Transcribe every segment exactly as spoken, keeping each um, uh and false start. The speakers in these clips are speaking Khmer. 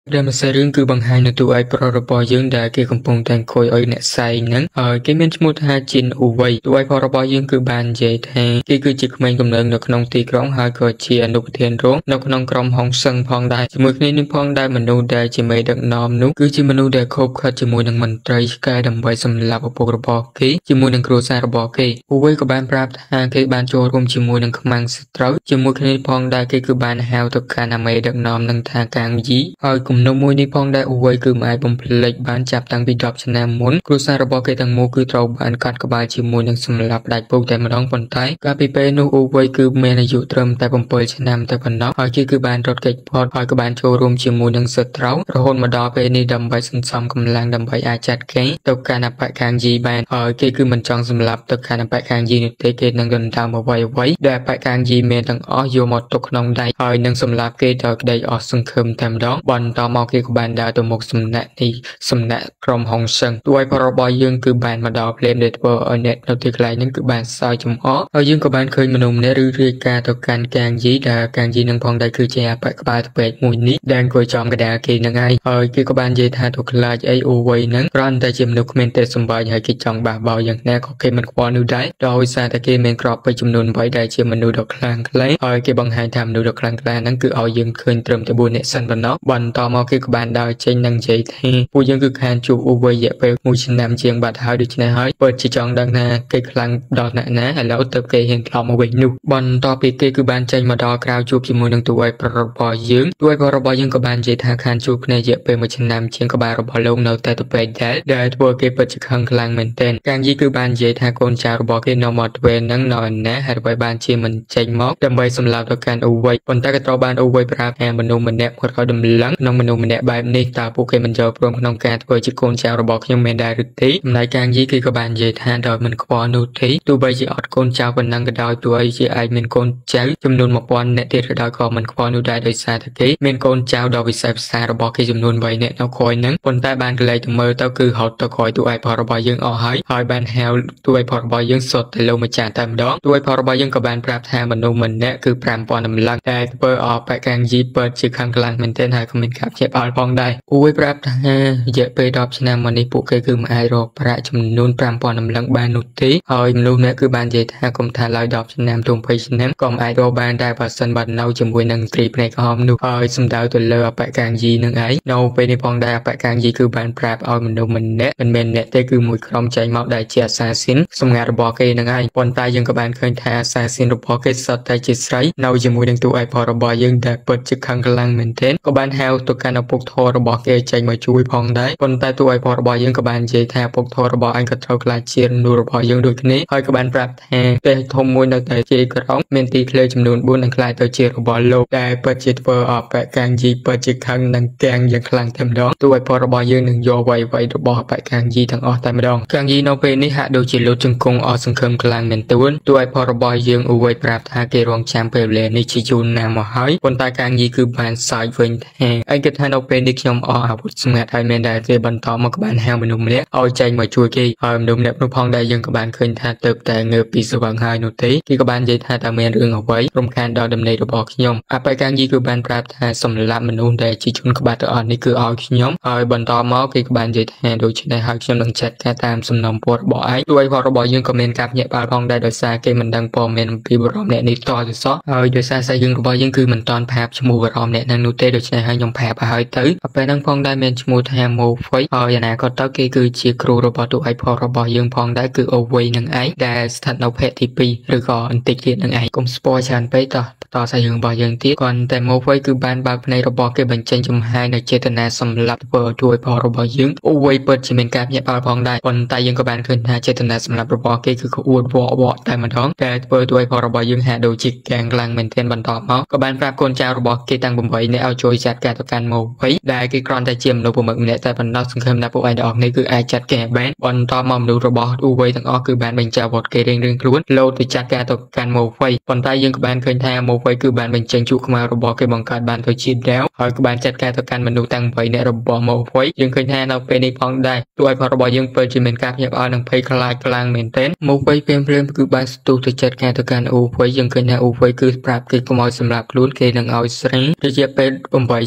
ដែលមិនសេរឿងគឺបង្ហាញនៅទូឯប្ររបស់យើងដែលគេកំពុងតែអង្គុយឲ្យអ្នកផ្សេងហ្នឹងហើយគេមានឈ្មោះថាជីនអ៊ូវៃទូឯប្ររបស់យើងគឺបាននិយាយថាគេគឺជាក្មេងកំណើតនៅក្នុងទីក្រុងហើយក៏ជាអនុប្រធានរងនៅក្នុងក្រុមហុងសឹងផងដែរជាមួយគ្នានេះផងដែលមនុស្សដែលជាមេដឹកនាំនោះគឺជាមនុស្សដែលខົບខិតជាមួយនឹងមន្ត្រីឆ្កែដើម្បីសម្លាប់ឪពុករបស់គេជាមួយនឹងគ្រួសាររបស់គេអ៊ូវៃក៏បានប្រាប់ថាគេបានចូលរួមជាមួយនឹងខ្មាំងសត្រូវជាមួយគ្នាផងដែរគេគឺបានហៅទៅកាន់អាមេដឹកនាំនឹងថាកាងយីហើយគំនុំមួយនេះផងដែរអ៊ូវៃគឺមិនអាចបំភ្លេចបានចាប់តាំងពីដប់ឆ្នាំមុនគ្រួសាររបស់គេទាំងមូលគឺត្រូវបានកាត់ក្បាលជាមួយនឹងសម្លាប់ដាច់ពុកតែម្ដងប៉ុន្តែកាលពីពេលនោះអ៊ូវៃគឺមានអាយុត្រឹមតែ7ឆ្នាំតែប៉ុណ្ណោះហើយគេគឺបានរត់គេចផុតហើយក៏បានចូលរួមជាមួយនឹងសត្រូវរហូតមកដល់ពេលនេះដើម្បីសន្សំកម្លាំងដើម្បីអាចចាត់គេទៅកាន់អបកាងយីបានហើយគេគឺមិនចង់សម្លាប់ទៅកាន់អបកាងយីនោះទេគេនឹងដណ្ដើមអ្វីអ្វីដែលអបកាងយីមានទាំងអស់យកមកទុកក្នុងដៃហើយនឹងសម្លាប់គេដោយក្តីអស់សង្ឃឹមតែម្ដងបន្តមកគេក៏បានដើរទៅមុខសំណាក់នេះសំណាក់ក្រុមហុងសឹងទូឲ្យប្ររបស់យើងគឺបានមកដល់ភ្លាមដែលធ្វើឲ្យអ្នកនៅទីកន្លែងហ្នឹងគឺបានសើចចំអកហើយយើងក៏បានឃើញមនុស្សម្នាក់ឬរាយការណ៍ទៅកាន់កាងយីដែលកាងយីនឹងផងដែរគឺជាអបក្បាលត្ពេកមួយនេះដែលអង្គុយចំកណ្ដាលគេនឹងហើយហើយគេក៏បាននិយាយថាទៅខ្លាចអីអូវៃហ្នឹងគ្រាន់តែជាមនុស្សគ្មានទេសម្បាញ់ហើយគេចង់បះបោយ៉ាងណាក៏គេមិនខ្វល់នោះដែរដោយសារតែគេមានក្របពេជ្រចំនួនបីដែលជាមនុស្សដ៏ខ្លាំងក្លាហើយគេបង្ហាញថាមនុស្សដ៏ខ្លាំងក្លាហ្នឹងគឺឲ្យយើងឃើញត្រឹមតែបួនអ្នកសិនប៉ុណ្ណោះបន្តមកគេក៏បានដើរចេញនឹងនិយាយថាពួកយើងគឺខានជួបអូវៃរយៈពេលមួយឆ្នាំជាងបាត់ហើយដូច្នេះហើយពិតជាចង់ដឹងថាគេខ្លាំងដល់ណាស់ណាឥឡូវទៅគេហ៊ានត្រឡប់មកវិញនោះបន្តពីគេគឺបានចេញមកដល់ក្រៅជួបជាមួយនឹងទូឲ្យប្ររបស់យើងទូឲ្យប្ររបស់យើងក៏បាននិយាយថាខានជួបគ្នារយៈពេលមួយឆ្នាំជាងក្បាលរបស់លោកនៅតែទៅពេកដែរដែលធ្វើគេពិតជាខឹងខ្លាំងមែនទែនកាងយីគឺបាននិយាយថាកូនចៅរបស់គេនៅមកទ្វេនឹងនៅឯណាហើយដើម្បីបានជាមិនចេញមកដើម្បីសម្លាប់ទៅកាន់អូវៃប៉ុន្តែក៏ត្រូវបានអូវៃប្រាប់ថាមនុស្សម្នាក់គាត់ឲ្យដំឡឹងក្នុងមនុស្សម្នាក់បែបនេះតើពួកគេមិនចូលព្រមក្នុងការធ្វើជាកូនចៅរបស់ខ្ញុំមែនដែរឬទេចំណែកកាងយីគឺក៏បាននិយាយថាដោយមិនខ្វល់នោះទេទោះបីជាអត់កូនចៅប៉ុណ្ណឹងក៏ដោយទោះបីជាអាចមានកូនចៅចំនួនមួយពាន់នាក់ទៀតក៏ដោយក៏មិនខ្វល់នោះដែរដោយសារតែគេមានកូនចៅដ៏វិសេសវិសាលរបស់គេចំនួនបីនាក់នៅក្រោយហ្នឹងប៉ុន្តែបានកលែងទៅមើលទៅគឺហត់ទៅក្រោយទូឯផលរបស់យើងអស់ហើយហើយបានហៅទូឯផលរបស់យើងសុទ្ធទៅលោកម្ចាស់តែម្ដងទូឯផលរបស់យើងក៏បានប្រាប់ថាមនុស្សម្នាក់គឺប្រាំពាន់តម្លឹងតែធ្វើអបកាងយីពិតជាខាងខ្លាំងមែនទែនហើយក៏មានការភ្ញាក់ផ្អើលផងដែរអ៊ូយប្រាប់ថារយៈពេលដប់ឆ្នាំមកនេះពួកគេគឺមិនអាចរកប្រាក់ចំនួនប្រាំពាន់តម្លឹងបាននោះទេហើយមនុស្សម្នាក់គឺបាននិយាយថាកុំថាឡើយដប់ឆ្នាំទុំភ័យឆ្នាំក៏មិនអាចរកបានដែរបើសិនបើនៅជាមួយនឹងត្រីភ្នែកក្រហមនោះហើយសំដៅទៅលើអបកាងយីនឹងឯងនៅពេលនេះផងដែរអបកាងយីគឺបានប្រាប់ឲ្យមនុស្សម្នាក់មិនមែនអ្នកទេគឺមួយក្រុមចែងមកដែលជាអាសាស៊ីនសម្ងាត់របស់គេនឹងឯងប៉ុន្តែយើងក៏បានឃើញថាអាសាស៊ីនរបស់គេសុទ្ធតែជាស្រីនៅជាមួយនឹងទូឯផលរបស់យើងដែលពិតជាខឹងខ្លាំងមែនទែនក៏បានហៅទៅកាន់ឪពុកធររបស់គេចេញមកជួយផងដែរប៉ុន្តែទូឯផលរបស់យើងក៏បាននិយាយថាឪពុកធររបស់អញក៏ត្រូវខ្លាចជានូរបស់យើងដូចគ្នាហើយក៏បានប្រាប់ថាផ្ទះធំមួយនៅតែជាក្រុងមានទីធ្លាចំនួនបួននឹងខ្លាចទៅជារបស់លោកដែលពិតជាធ្វើអបកាងយីពិតជាខឹងនឹងកាំងយ៉ាងខ្លាំងតែម្ដងទូឯផលរបស់យើងនឹងយកវាយវាយរបស់អបកាងយីទាំងអស់តែម្ដងកាំងយីនៅពេលនេះហាក់ដូចជាលូតជង្គង់អស់សង្ឃឹមខ្លាំងមែនទែនទូឯផលរបស់យើងអ៊ូវៃប្រាប់ថាគេរងចាំពេលវេលានេះជាយូរណាស់មកហើយប៉ុន្តែកាំងយីគឺបានសើចវិញថាឯងគិតថានៅពេលនេះខ្ញុំអស់អាវុធសម្ងាត់ហើយមែនដែរទេបន្តមកក៏បានហៅមនុស្សម្នាក់ឲ្យចេញមកជួយគេហើយមនុស្សម្នាក់នោះផងដែរយើងក៏បានឃើញថាទៅតែងើបពីស្វឹងហើយនោះទេគេក៏បាននិយាយថាតើមានរឿងអ្វីរំខានដល់ដំណេករបស់ខ្ញុំអបកាងយីគឺបានប្រាប់ថាសម្លាប់មនុស្សដែលជាជនក្បត់ទាំងអស់នេះគឺឲ្យខ្ញុំហើយបន្តមកគេក៏បាននិយាយថាដូច្នេះហើយខ្ញុំនឹងចាត់ការតាមសំណុំពររបស់ឯងដោយផលរបស់យើងក៏មានការភ្ញាក់ផ្អើលផងដែរដោយសារគេមិនដឹងព័ត៌មានអំពីបរិមអ្នកនេះតទៅសោះហើយដោយសារសាច់រឿងរបស់យើងគឺមិនតាន់ផាបឈ្មោះបរិមអ្នកនឹងនោះទេដូច្នេះហើយខ្ញុំផាបឲ្យទៅពេលហ្នឹងផងដែរមានឈ្មោះថាម៉ូហ្វៃហើយអនាគតទៅគេគឺជាគ្រូរបស់ទូឯផលរបស់យើងផងដែរគឺអូវៃនឹងឯងដែលស្ថិតនៅភេទទីពីរឬក៏បន្តិចទៀតនឹងឯងកុំស្ពយច្រើនពេកតោះតសាច់រឿងរបស់យើងទៀតគាត់តែម៉ូហ្វៃគឺបានបើកភ្នែករបស់គេបញ្ចេញចំហាយនៅចេតនាសម្លាប់ធ្វើទូឯផលរបស់យើងអូវៃពិតជាមានការភ្ញាក់ផ្អើលផងដែរប៉ុន្តែយើងក៏បានឃើញថាចេតនាសម្លាប់របស់គេគឺក្អួតវក់វក់តែម្ដងតែធ្វើទូឯផលរបស់យើងហាក់ដូចជាកាំងខ្លាំងមែនទែនបន្តមកក៏បានប្រាប់កូនចៅរបស់គេទាំងប្រាំបីនាក់ឲ្យជួយចាត់ការទៅកាន់ម៉ូហ្វៃដែលគេគ្រាន់តែជាមនុស្សប្រមឹកម្នាក់តែប៉ុណ្ណោះសង្ឃឹមថាពួកឯងទាំងអស់គ្នាគឺអាចចាត់ការបានបន្តមកមនុស្សរបស់អូវៃទាំងអស់គឺបានបញ្ជាវត្តគេរៀងៗខ្លួនលោតទៅចាត់ការទៅកាន់ម៉ូហ្វៃប៉ុន្តែយើងក៏បានឃើញថាម៉ូហ្វៃគឺបានបញ្ចេញជក់ខ្មៅរបស់គេបង្កើតបានទៅជាដាវហើយក៏បានចាត់ការទៅកាន់មនុស្សទាំងបីនាក់របស់ម៉ូហ្វៃយើងឃើញថានៅពេលនេះផងដែរទូឲ្យផលរបស់យើងពិតជាមានការភ្ញាក់ផ្អើលនិងភ័យខ្លាចខ្លាំងមែនទែនម៉ូហ្វៃព្រាមព្រាមគឺបានស្ទុះទៅចាត់ការទៅកាន់អូវៃយើងឃើញថាអូវៃគឺប្រាប់គេកុំឲ្យសម្រាប់ខ្លួនគេនឹងឲ្យស្រីរយៈពេល8ឆ្នាំគឺ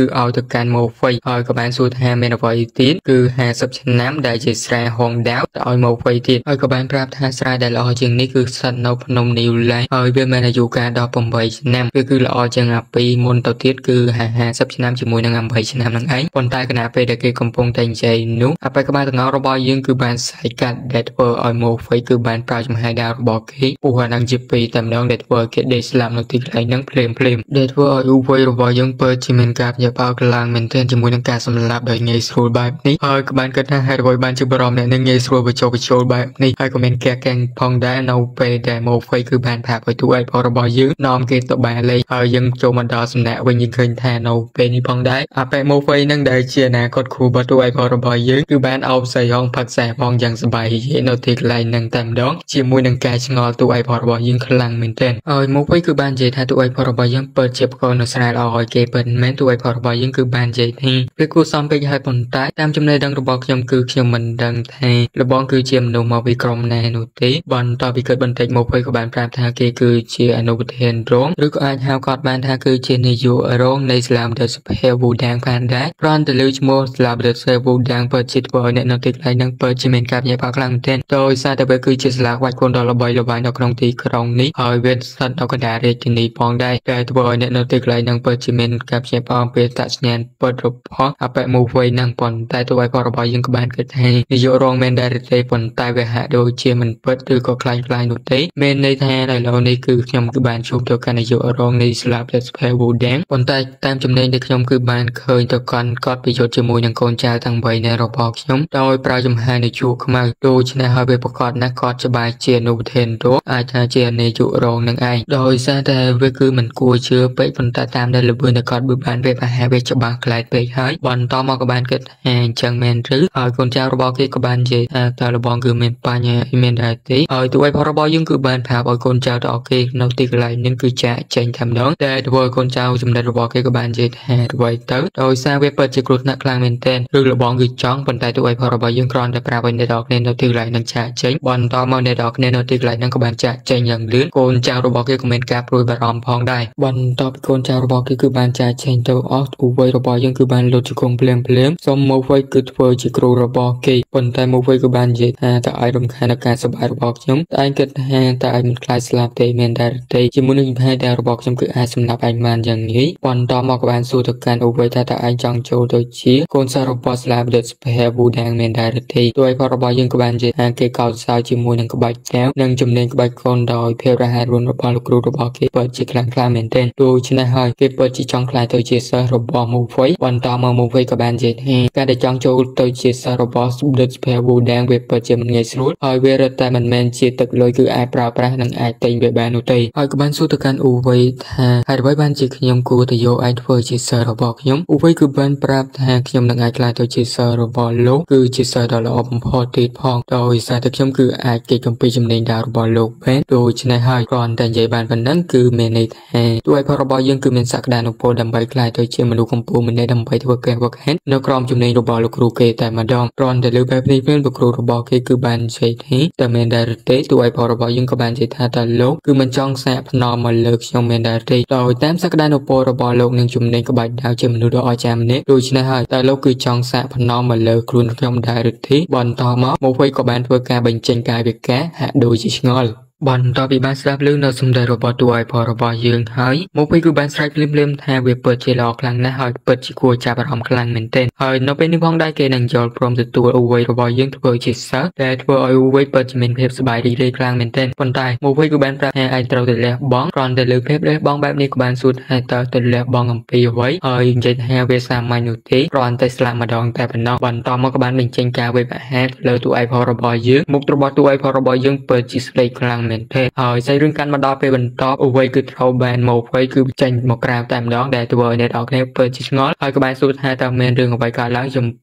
គឺឲ្យទៅកាន់ម៉ូហ្វេហើយក៏បានសួរថាមានអ្វីទៀតគឺห้าสิบឆ្នាំដែលជាស្រែហងដាវទៅឲ្យម៉ូហ្វេទៀតហើយក៏បានប្រាប់ថាស្រែដែលល្អជាងនេះគឺស្ថិតនៅភ្នំនីវឡែនហើយវាមានអាយុកាលដល់eightឆ្នាំវាគឺល្អជាងអាពីមុនទៅទៀតគឺห้าสิบឆ្នាំជាមួយនឹងeightឆ្នាំហ្នឹងឯងប៉ុន្តែគណៈពេលដែលគេកំពុងតែនិយាយនោះអបិយក្បាលទាំងអស់របស់យើងគឺបានស្អែកកាត់ដែលធ្វើឲ្យម៉ូហ្វេគឺបានប្រើចំហាយដាវរបស់គេពោះអានឹងជាពីរតែម្ដងដែលធ្វើឲ្យគេដេកស្លាប់នៅទីកន្លែងហ្នឹងភ្លាមភ្លាមដែលធ្វើឲ្យឧបវ័យរបស់យើងពិតជាមានការញាប់អោកឡើងមែនទែនជាមួយនឹងការសម្លាប់ដោយងាយស្រួលបែបនេះហើយក៏បានគិតថាហេតុអ្វីបានជាបរមអ្នកនឹងងាយស្រួលបញ្ចុះបញ្ចូលបែបនេះហើយក៏មានការកែងផងដែរនៅពេលដែលម៉ូហ្វេគឺបានប្រាប់ឲ្យទូឲ្យផងរបស់យើងនាំគេទៅបែរលេងហើយយើងចូលមកដល់សំណាក់វិញយើងឃើញថានៅពេលនេះផងដែរអាប៉ែម៉ូហ្វេនឹងដែលជាអនាគតគ្រូបាត់ទូឲ្យផងរបស់យើងគឺបានអោបសៃហងផឹកសែផងយ៉ាងសប្បាយរីករាយនៅទីកន្លែងហ្នឹងតែម្ដងជាមួយនឹងការឆ្ងល់ទូឲ្យផងរបស់យើងខ្លាំងមែនទែនហើយម៉ូហ្វេគឺបាននិយាយថាទូឲ្យផងរបស់យើងពិតជាប្រកបនៅស្រែល្អឲ្យគេពិតមែនទូឲ្យផងរបស់យើងគឺបាននិយាយថាវាគួរសមពេកហើយប៉ុន្តែតាមចំណេះដឹងរបស់ខ្ញុំគឺខ្ញុំមិនដឹងថាលបងគឺជាមនុស្សមកពីក្រុមណានោះទេបន្តពីកើតបន្តិចម៉ូហ្វេក៏បានប្រាប់ថាគេគឺជាអនុប្រធានរងឬក៏អាចហៅគាត់បានថាគឺជានាយករងនៃស្លាមដិសភេវូដាងផានដែរគ្រាន់តែលើឈ្មោះស្លាមដិសភេវូដាងពិតជាធ្វើឲ្យអ្នកនៅទីកន្លែងហ្នឹងពិតជាមានការញាប់ខ្លាំងមែនទែនដោយសារតែវាគឺជាស្លាកវាច់គុណដ៏ល្បីល្បាញនៅក្នុងទីក្រុងនេះហើយវាស្ថិតនៅកណ្ដាលរាជធានីផងដែរតែធ្វើឲ្យអ្នកនៅទីកន្លែងហ្នឹងពិតជាមានការភ្ញាក់ផ្អើលពីតសញ្ញាណពិតរបស់អបិម៉ូហ្វេហ្នឹងប៉ុន្តែទោះបីផងរបស់យើងក៏បានគិតថានាយករងមែនដែរទេប៉ុន្តែវាហាក់ដូចជាមិនពិតឬក៏ខ្លាំងខ្លាយនោះទេមានន័យថាឥឡូវនេះគឺខ្ញុំគឺបានជួបទៅកាន់នាយករងនៃស្លាបដិសភេវូដាងប៉ុន្តែតាមចំណេញដែលខ្ញុំគឺបានឃើញទៅកាន់គាត់ប្រយុទ្ធជាមួយនឹងកូនចៅទាំងបីនាក់របស់ខ្ញុំដោយប្រើចំហាយនៃជួរខ្មៅដូច្នេះហើយវាប្រកាសណាស់គាត់ច្បាស់ជាអនុប្រធានរងអាចថាជានាយករងនឹងឯងដោយសារតែវាគឺមិនគួរជឿពេកប៉ុន្តែតាមដែលលឿនដែលគាត់បើបានវាប្រហែលវាច្បាស់ខ្លាចពេកហើយបន្តមកក៏បានគិតថាអញ្ចឹងមែនឬហើយកូនចៅរបស់គេក៏បាននិយាយថាតើលបងគឺមានបញ្ហាមានដែរទេហើយទោះបីផងរបស់យើងគឺបានប្រាប់ឲ្យកូនចៅរបស់គេនៅទីកន្លែងនេះគឺចាក់ចេញតែម្ដងតែធ្វើឲ្យកូនចៅចំណិតរបស់គេក៏បាននិយាយថាអ្វីទៅដោយសារវាពិតជាគ្រោះថ្នាក់ខ្លាំងមែនទែនឬលបងគឺចង់ប៉ុន្តែទោះបីផងរបស់យើងគ្រាន់តែប្រាប់ឲ្យអ្នកនរគ្នានៅទីកន្លែងនឹងចាក់ចេញបន្តមកអ្នកនរគ្នានៅទីកន្លែងហ្នឹងក៏បានចាក់ចេញយ៉ាងលឿនកូនចៅរបស់គេក៏មានការព្រួយបារម្ភផងដែរបន្តពីកូនចៅរបស់គេគឺបានចាក់ចេញទៅអស់ឧបវ័យរបស់យើងគឺបានលុតជង្គង់ភ្លាមភ្លាមសុំមកវិញគឺធ្វើជាគ្រូរបស់គេប៉ុន្តែមកវិញក៏បាននិយាយថាតើឲ្យរំខានដល់ការសប្បាយរបស់ខ្ញុំតែឯងគិតថាតើឯងមិនខ្លាចស្លាប់ទេមែនដែរទេជាមួយនឹងផែដែលរបស់ខ្ញុំគឺអាចសម្លាប់ឯងបានយ៉ាងងាយបន្តមកក៏បានសួរទៅកាន់ឧបវ័យថាតើឯងចង់ចូលទៅជាកូនសាររបស់ស្លាបដិសភេវូដាងមែនដែរទេទោះឯផងរបស់យើងក៏បាននិយាយថាគេកោតសើជាមួយនឹងក្បាច់កែវនិងជំនាញក្បាច់កូនដោយភាពរហ័សរហួនរបស់លោកគ្រូរបស់គេពិតជាខ្លាំងក្លាមែនទែនដូច្នេះហើយគេពិតជាចង់ខ្លាចទៅជាសិស្សរបស់ម៉ូហ្វេបន្តមកម៉ូហ្វេក៏បាននិយាយថាការដែលចង់ចូលទៅជាសិស្សរបស់ដិសភេវូដាងវាពិតជាមិនងាយស្រួលហើយវារត់តែមិនមែនជាទឹកលុយគឺអាចប្រើប្រាស់និងអាចទិញវាបាននោះទេហើយក៏បានសួរទៅកាន់ឧបវ័យថាហេតុអ្វីបានជាខ្ញុំគួរទៅយកឯងធ្វើជាសិស្សរបស់ខ្ញុំឧបវ័យគឺបានប្រាប់ថាខ្ញុំនឹងអាចខ្លាចទៅជាសិស្សរបស់លោកគឺជាសិស្សដ៏ល្អបំផុតទៀតផងដោយសារតែខ្ញុំគឺអាចគេកំពីចំណេញដាវរបស់លោកបានដូច្នេះហើយគ្រាន់តែនិយាយបានប៉ុណ្ណឹងគឺមានន័យថាទោះឯផងរបស់យើងគឺមានសក្តានុពលដើម្បីខ្លាចទៅជាមនុស្សកម្ពុជាម្នាក់ដើម្បីធ្វើការវឹកហាត់នៅក្រោមចំណេញរបស់លោកគ្រូគេតែម្ដងគ្រាន់តែលើបែបនេះពេលលោកគ្រូរបស់គេគឺបាននិយាយថាតើមានដែរទេទោះឯផងរបស់យើងក៏បាននិយាយថាតើលោកគឺមិនចង់សាកភ្នំមកលើខ្ញុំមានដែរទេដោយតាមសក្តានុពលរបស់លោកនឹងចំណេញក្បាច់ដាវជាមនុស្សដ៏អស្ចារ្យម្នាក់ដូច្នេះហើយតើលោកគឺចង់សាកភ្នំមកលើខ្លួនខ្ញុំដែរឬទេបន្តមកមកវិញក៏បានធ្វើការបញ្ចេញកាយវិការហាក់ដូចជាឆ្ងល់បន្តពីបានស្ដាប់ឮនៅសំដីរបស់ទូឲ្យផងរបស់យើងហើយមកវិញគឺបានស្រែកភ្លាមៗថាវាពិតជាល្អខ្លាំងណាស់ហើយពិតជាគួរចាប់អារម្មណ៍ខ្លាំងមែនទែនហើយនៅពេលនេះផងដែរគេនឹងយល់ព្រមទទួលអវ័យរបស់យើងធ្វើជាសិស្សដែលធ្វើឲ្យអវ័យពិតជាមានភាពសប្បាយរីករាយខ្លាំងមែនទែនប៉ុន្តែមកវិញគឺបានប្រាប់ថាឯងត្រូវទៅលះបង់គ្រាន់តែលើភាពលះបង់បែបនេះក៏បានសួរថាតើទៅលះបង់អំពីអ្វីហើយនិយាយថាវាសាមញ្ញនោះទេគ្រាន់តែស្លាប់ម្ដងតែប៉ុណ្ណោះបន្តមកក៏បានបញ្ចេញការវេបអាហារលើទូឲ្យផងរបស់យើងមុខរបស់ទូឲ្យផងរបស់យើងពិតជាស្លេកខ្លាំងមែនទែនហើយរឿងកាន់មកដល់ពេលបន្តអវ័យគឺត្រូវបានមកវិញគឺចេញមកក្រៅតែម្ដងដែលធ្វើឲ្យអ្នកនរគ្នាពិតជាឆ្ងល់ហើយក៏បានសួរថាតើមានរឿងអ្វីកើតឡើងចំ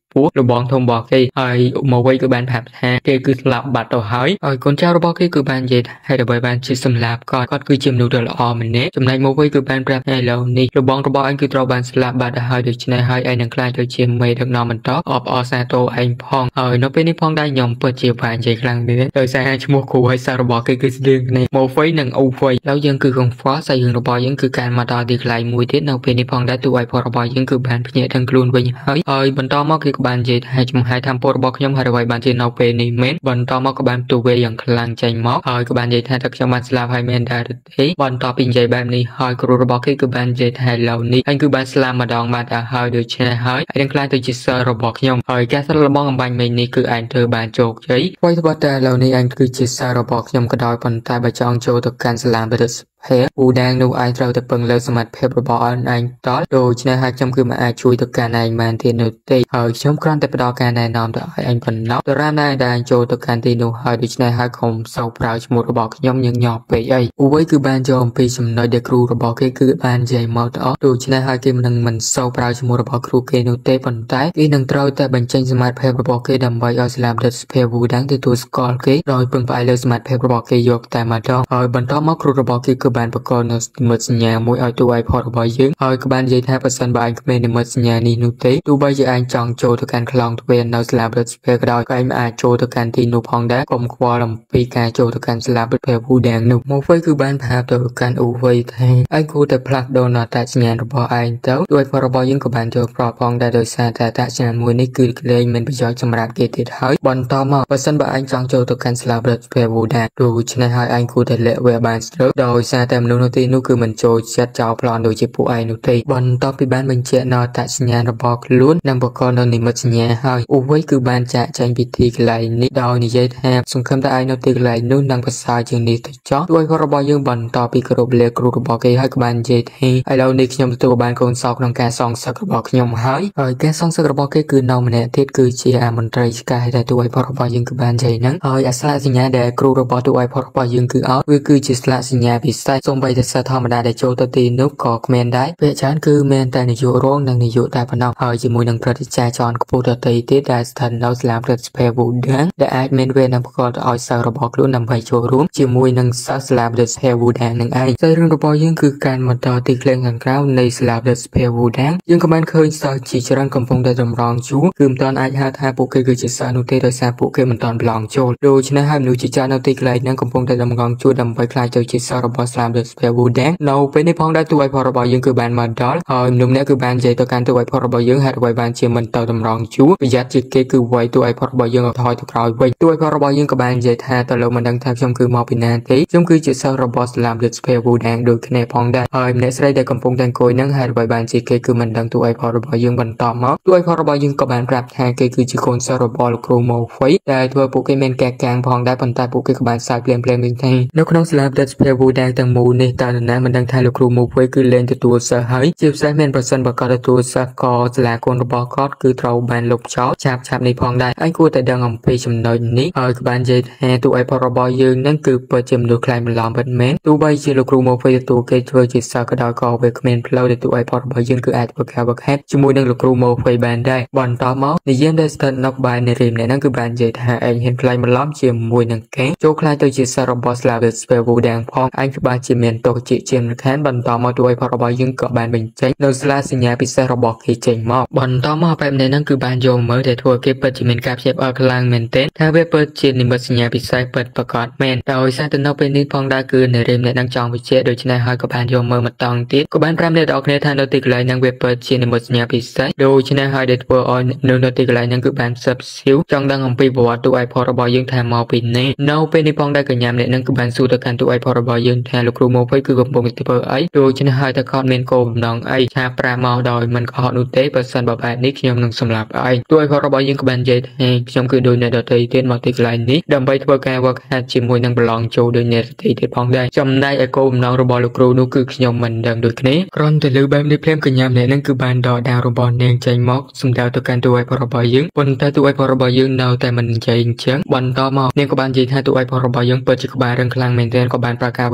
ពោះរបងធំរបស់គេហើយមកវិញគឺបានប្រាប់ថាគេគឺស្លាប់បាត់ទៅហើយហើយកូនចៅរបស់គេគឺបាននិយាយថាហេតុអ្វីបានជាសម្លាប់គាត់គាត់គឺជាមនុស្សដ៏ល្អម្នាក់ចំណែកមកវិញគឺបានប្រាប់ថាឥឡូវនេះរបងរបស់អញគឺត្រូវបានស្លាប់បាត់ទៅហើយដូច្នេះហើយឯងនឹងខ្លាចទៅជាមេដឹកនាំបន្តអបអរសាទរឯងផងហើយនៅពេលនេះផងដែរខ្ញុំពិតជាបាននិយាយខ្លាំងមែនដោយសារឈ្មោះគ្រូហើយសាររបស់គេគឺស្តៀងគ្នាមកវិញនិងអូវៃហើយយើងគឺកង្វល់សាយើងរបស់យើងគឺការមកដល់ទីកន្លែងមួយទៀតនៅពេលនេះផងដែរទូឲ្យផលរបស់យើងគឺបានភ្ញាក់ដឹងខ្លួនវិញហើយហើយបន្តមកគេក៏បាននិយាយថាចំហាយធម្មពលរបស់ខ្ញុំហើយអ្វីបានជានៅពេលនេះមែនបន្តមកក៏បានទូវេយ៉ាងខ្លាំងចេញមកហើយក៏បាននិយាយថាតែខ្ញុំបានស្លាប់ហើយមែនដែរទេបន្តពីនិយាយបែបនេះហើយគ្រូរបស់គេគឺបាននិយាយថាឥឡូវនេះអញគឺបានស្លាប់ម្ដងបាត់ទៅហើយដូច្នេះហើយឯងខ្លាចទៅជាសិស្សរបស់ខ្ញុំហើយការសិលរបស់អំបញ្ញមិញនេះគឺឯងធ្វើបានជោគជ័យអ្វីត្បិតតែឥឡូវនេះឯងគឺជាសិស្សរបស់ខ្ញុំក៏ដោយប៉ុន្តែបើចង់ចូលទៅកាន់សាលាវិទ្យាភេទពូដាងនោះឯងត្រូវតែពឹងលើសមត្ថភាពរបស់ឯងឯងតលដូច្នេះហើយខ្ញុំគឺមិនអាចជួយទៅកាន់ឯងបានទៀតនោះទេហើយខ្ញុំគ្រាន់តែផ្ដល់ការណែនាំទៅឲ្យឯងប៉ុណ្ណោះទៅរាមដែរដែលឯងចូលទៅកាន់ទីនោះហើយដូច្នេះហើយកុំសោកប្រើឈ្មោះរបស់ខ្ញុំញឹកញាប់ពេកអីអ៊ូវិញគឺបានយកអំពីចំណុចដែលគ្រូរបស់គេគឺបាននិយាយមកទៅអស់ដូច្នេះហើយគេមិននឹងមិនសោកប្រើឈ្មោះរបស់គ្រូគេនោះទេប៉ុន្តែគេនឹងត្រូវតែបញ្ចេញសមត្ថភាពរបស់គេដើម្បីឲ្យស្លាមដិតស្ភេវូដាងទទួលស្គាល់គេដោយពឹងផ្អែកលើសមត្ថភាពរបស់គេយកតែម្ដងហើយបន្តមកគ្រូរបស់គេគឺបានបកនៅនិមិត្តសញ្ញាមួយឲ្យទូឲ្យផតរបស់យើងហើយក៏បាននិយាយថាបើសិនបើឯងគ្មាននិមិត្តសញ្ញានេះនោះទេទោះបីជាឯងចង់ចូលទៅកាន់ខ្លងទ្វេននៅស្លាបរិទ្ធស្ភេក៏ដោយក៏ឯងមិនអាចចូលទៅកាន់ទីនោះផងដែរកុំខ្វល់អំពីការចូលទៅកាន់ស្លាបរិទ្ធភេវូដាងនោះមកវិញគឺបានប្រាប់ទៅកាន់អ៊ូវៃថាឯងគួរតែផ្លាស់ប្ដូរនៅអត្តសញ្ញាណរបស់ឯងទៅទូឲ្យផតរបស់យើងក៏បានចូលប្រកផងដែរដោយសារតែអត្តសញ្ញាណមួយនេះគឺក្លែងមានប្រយោជន៍សម្រាប់គេទៀតហើយបន្តមកបើសិនបើឯងចង់ចូលទៅកាន់ស្លាបរិទ្ធភេវូដាងដូច្នេះហើយឯងគួរតែលាក់វាបានស្រើដោយសារតែមនុស្សនោះទីនោះគឺមិនចូលចិត្តចោលប្លន់ដូចជាពួកឯងនោះទេបន្ទាប់ពីបានបញ្ជាក់នៅអត្តសញ្ញាណរបស់ខ្លួននិងបកលនៅនិមិត្តសញ្ញាហើយអ៊ូវៃគឺបានចាក់ចែងពីទីកន្លែងនេះដោយនិយាយថាសង្ឃឹមថាឯងនៅទីកន្លែងនោះនឹងប្រសើរជាងនេះទៅចោះដោយគាត់របស់យើងបន្តពីគោរពលាគ្រូរបស់គេហើយក៏បាននិយាយថាឥឡូវនេះខ្ញុំទទួលបានកូនសោកក្នុងការសងសឹករបស់ខ្ញុំហើយហើយការសងសឹករបស់គេគឺនៅម្នាក់ទៀតគឺជាអាមន្ត្រីឆ្កែដែលទូឲ្យផលរបស់យើងគឺបាននិយាយហ្នឹងហើយអាស្លាកសញ្ញាដែលគ្រូរបស់ទូឲ្យផលរបស់យើងគឺអត់វាគឺជាស្លាកសញ្ញាពិសេសសូម្បីតែសិស្សធម្មតាដែលចូលទៅទីនោះក៏គ្មានដែរពេលច្រើនគឺមានតែនាយករងនិងនាយកតែប៉ុណ្ណោះហើយជាមួយនឹងព្រឹត្តិការណ៍ចនខ្ពស់ដទៃទៀតដែលស្ថិតនៅស្លាមព្រឹត្តិស្ភេវូដាងដែលអាចមានវេននិងប្រកបទៅឲ្យសិស្សរបស់ខ្លួនដើម្បីចូលរួមជាមួយនឹងសិស្សស្លាមព្រឹត្តិស្ភេវូដាងនឹងឯងតែរឿងរបស់យើងគឺការបន្តទីក្លែងខាងក្រៅនៃស្លាមព្រឹត្តិស្ភេវូដាងយើងក៏បានឃើញសិស្សជាច្រើនកំពុងតែតម្រង់ជួរគឺមិនទាន់អាចហៅថាពួកគេគឺជាសិស្សនោះទេដោយសារពួកគេមិនទាន់ប្លង់ចូលដូច្នេះហើយមនុស្សជាច្រើននៅទីកន្លែងហ្នឹងកំពុងតែតម្រង់ជួរដើម្បីខ្លាចទៅជាសិស្សរបស់ស្លាមព្រឹត្តិស្ភេវូដាងនៅពេលនេះផងដែរទូឲ្យផលរបស់យើងគឺបានមកដល់ហើយមនុស្សម្នាក់គឺបាននិយាយទៅកាន់ទូឲ្យផលរបស់យើងហេតុអ្វីបានជាមិនទៅតម្រង់ជួរប្រយ័ត្នជាគេគឺវាយទូឲ្យផលរបស់យើងថយទៅក្រោយវិញទូឲ្យផលរបស់យើងក៏បាននិយាយថាតើលោកមិនដឹងថាខ្ញុំគឺមកពីណាទេខ្ញុំគឺជាសិស្សរបស់ស្លាមរិទ្ធស្ភេវូដាងដូចគ្នាផងដែរហើយម្នាក់ស្រីដែលកំពុងតែអង្គុយនឹងហេតុអ្វីបានជាគេគឺមិនដឹងទូឲ្យផលរបស់យើងបន្តមកទូឲ្យផលរបស់យើងក៏បានប្រាប់ថាគេគឺជាកូនសិស្សរបស់លោកគ្រូម៉ូហ្វៃដែលធ្វើពួកគេមានការកាំងផងដែរប៉ុន្តែពួកគេក៏បានសើចភ្លាមភ្លាមវិញថានៅក្នុងស្លាមរិទ្ធស្ភេវូដាងទាំងមូលនេះតើនរណាមិនដឹងថាលោកគ្រូម៉ូហ្វៃគឺលែងទទួលសិស្សហើយជាពិសេសមានប្រសិនបើគាត់ទទួលសិស្សក៏សាលាគុណរបស់គាត់គឺត្រូវបានលុបចោលឆាប់ឆាប់នេះផងដែរហើយគួរតែដឹងអំពីចំណុចនេះហើយក៏បាននិយាយថាទូឲ្យផលរបស់យើងនឹងគឺពិតជាមនុស្សខ្លាំងបន្លំពិតមែនទោះបីជាលោកគ្រូម៉ូហ្វៃទទួលគេធ្វើជាសិស្សក៏ដោយក៏វាគ្មានផ្លូវដែលទូឲ្យផលរបស់យើងគឺអាចធ្វើការវឹកហាត់ជាមួយនឹងលោកគ្រូម៉ូហ្វៃបានដែរបន្តមកនិយាយដែលស្ថិតនៅក្បែរនារីម្នាក់ហ្នឹងគឺបាននិយាយថាឯងហ៊ានខ្លាចបន្លំជាមួយនឹងគេចូលខ្លាចទៅជាសិស្សរបស់ស្លាវស្ពេវូដាងផងឯងច្បាស់ជាមានទោសជាជាមិនខានបន្តមកទូឲ្យផលរបស់យើងក៏បានបញ្ចេញនៅស្លាសញ្ញាពិសេសរបស់គេចេញមកបន្តមកបែបនេះហ្នឹងគឺបានយកមើលតែធ្វើគេពិតជាមានការព្យាបាលខ្លាំងមែនទែនថាវាពិតជានិមិត្តសញ្ញាពិសេសពិតប្រកបមែនដោយសារតែនៅពេលនេះផងដែរគឺនារីម្នាក់ហ្នឹងចង់បញ្ជាក់ដូច្នេះហើយក៏បានយកមើលមកតង់ទៀតក៏បានប្រាប់អ្នកទាំងអស់គ្នាថានៅទីកន្លែងហ្នឹងវាពិតជានិមិត្តសញ្ញាពិសេសដូច្នេះហើយដែលធ្វើឲ្យនៅនៅទីកន្លែងហ្នឹងគឺបានសឹបស៊ីវចង់ដឹងអំពីប្រវត្តិទូឲ្យផលរបស់យើងថាមកពីណានៅពេលនេះផងដែរកញ្ញាម្នាក់ហ្នឹងគឺបានសួរទៅកាន់ទូឲ្យផលរបស់យើងថាលោកគ្រូម៉ូហ្វៃគឺកំពុងតែធ្វើអីដូច្នេះហើយតែគាត់មានគោលបំណងអីថាប្រាមកដោយមិនកុហកនោះទេបើសិនបើបែបនេះខ្ញុំនឹងសម្លាប់ឯងទូឲ្យផលរបស់យើងក៏បាននិយាយថាខ្ញុំគឺដូចអ្នកដទៃទៀតមកទីកន្លែងនេះដើម្បីធ្វើការវឹកហាត់ជាមួយនឹងប្រឡងចូលដូចអ្នកដទៃទៀតផងដែរចំណែកឯគោលបំណងរបស់លោកគ្រូនោះគឺខ្ញុំមិនដឹងដូចគ្នាគ្រាន់តែលើបែបនេះភ្លាមកញ្ញាម្នាក់ហ្នឹងគឺបានដកដាវរបស់នាងចេញមកសម្ដៅទៅកាន់ទូឲ្យផលរបស់យើងប៉ុន្តែទូឲ្យផលរបស់យើងនៅតែមិននិយាយអញ្ចឹងបន្តមកនាងក៏បាននិយាយថាទូឲ្យផលរបស់យើងពិតជាក្បាលរឹងខ្លាំងមែនទែនក៏បានប្រកាសវេបហាទៅ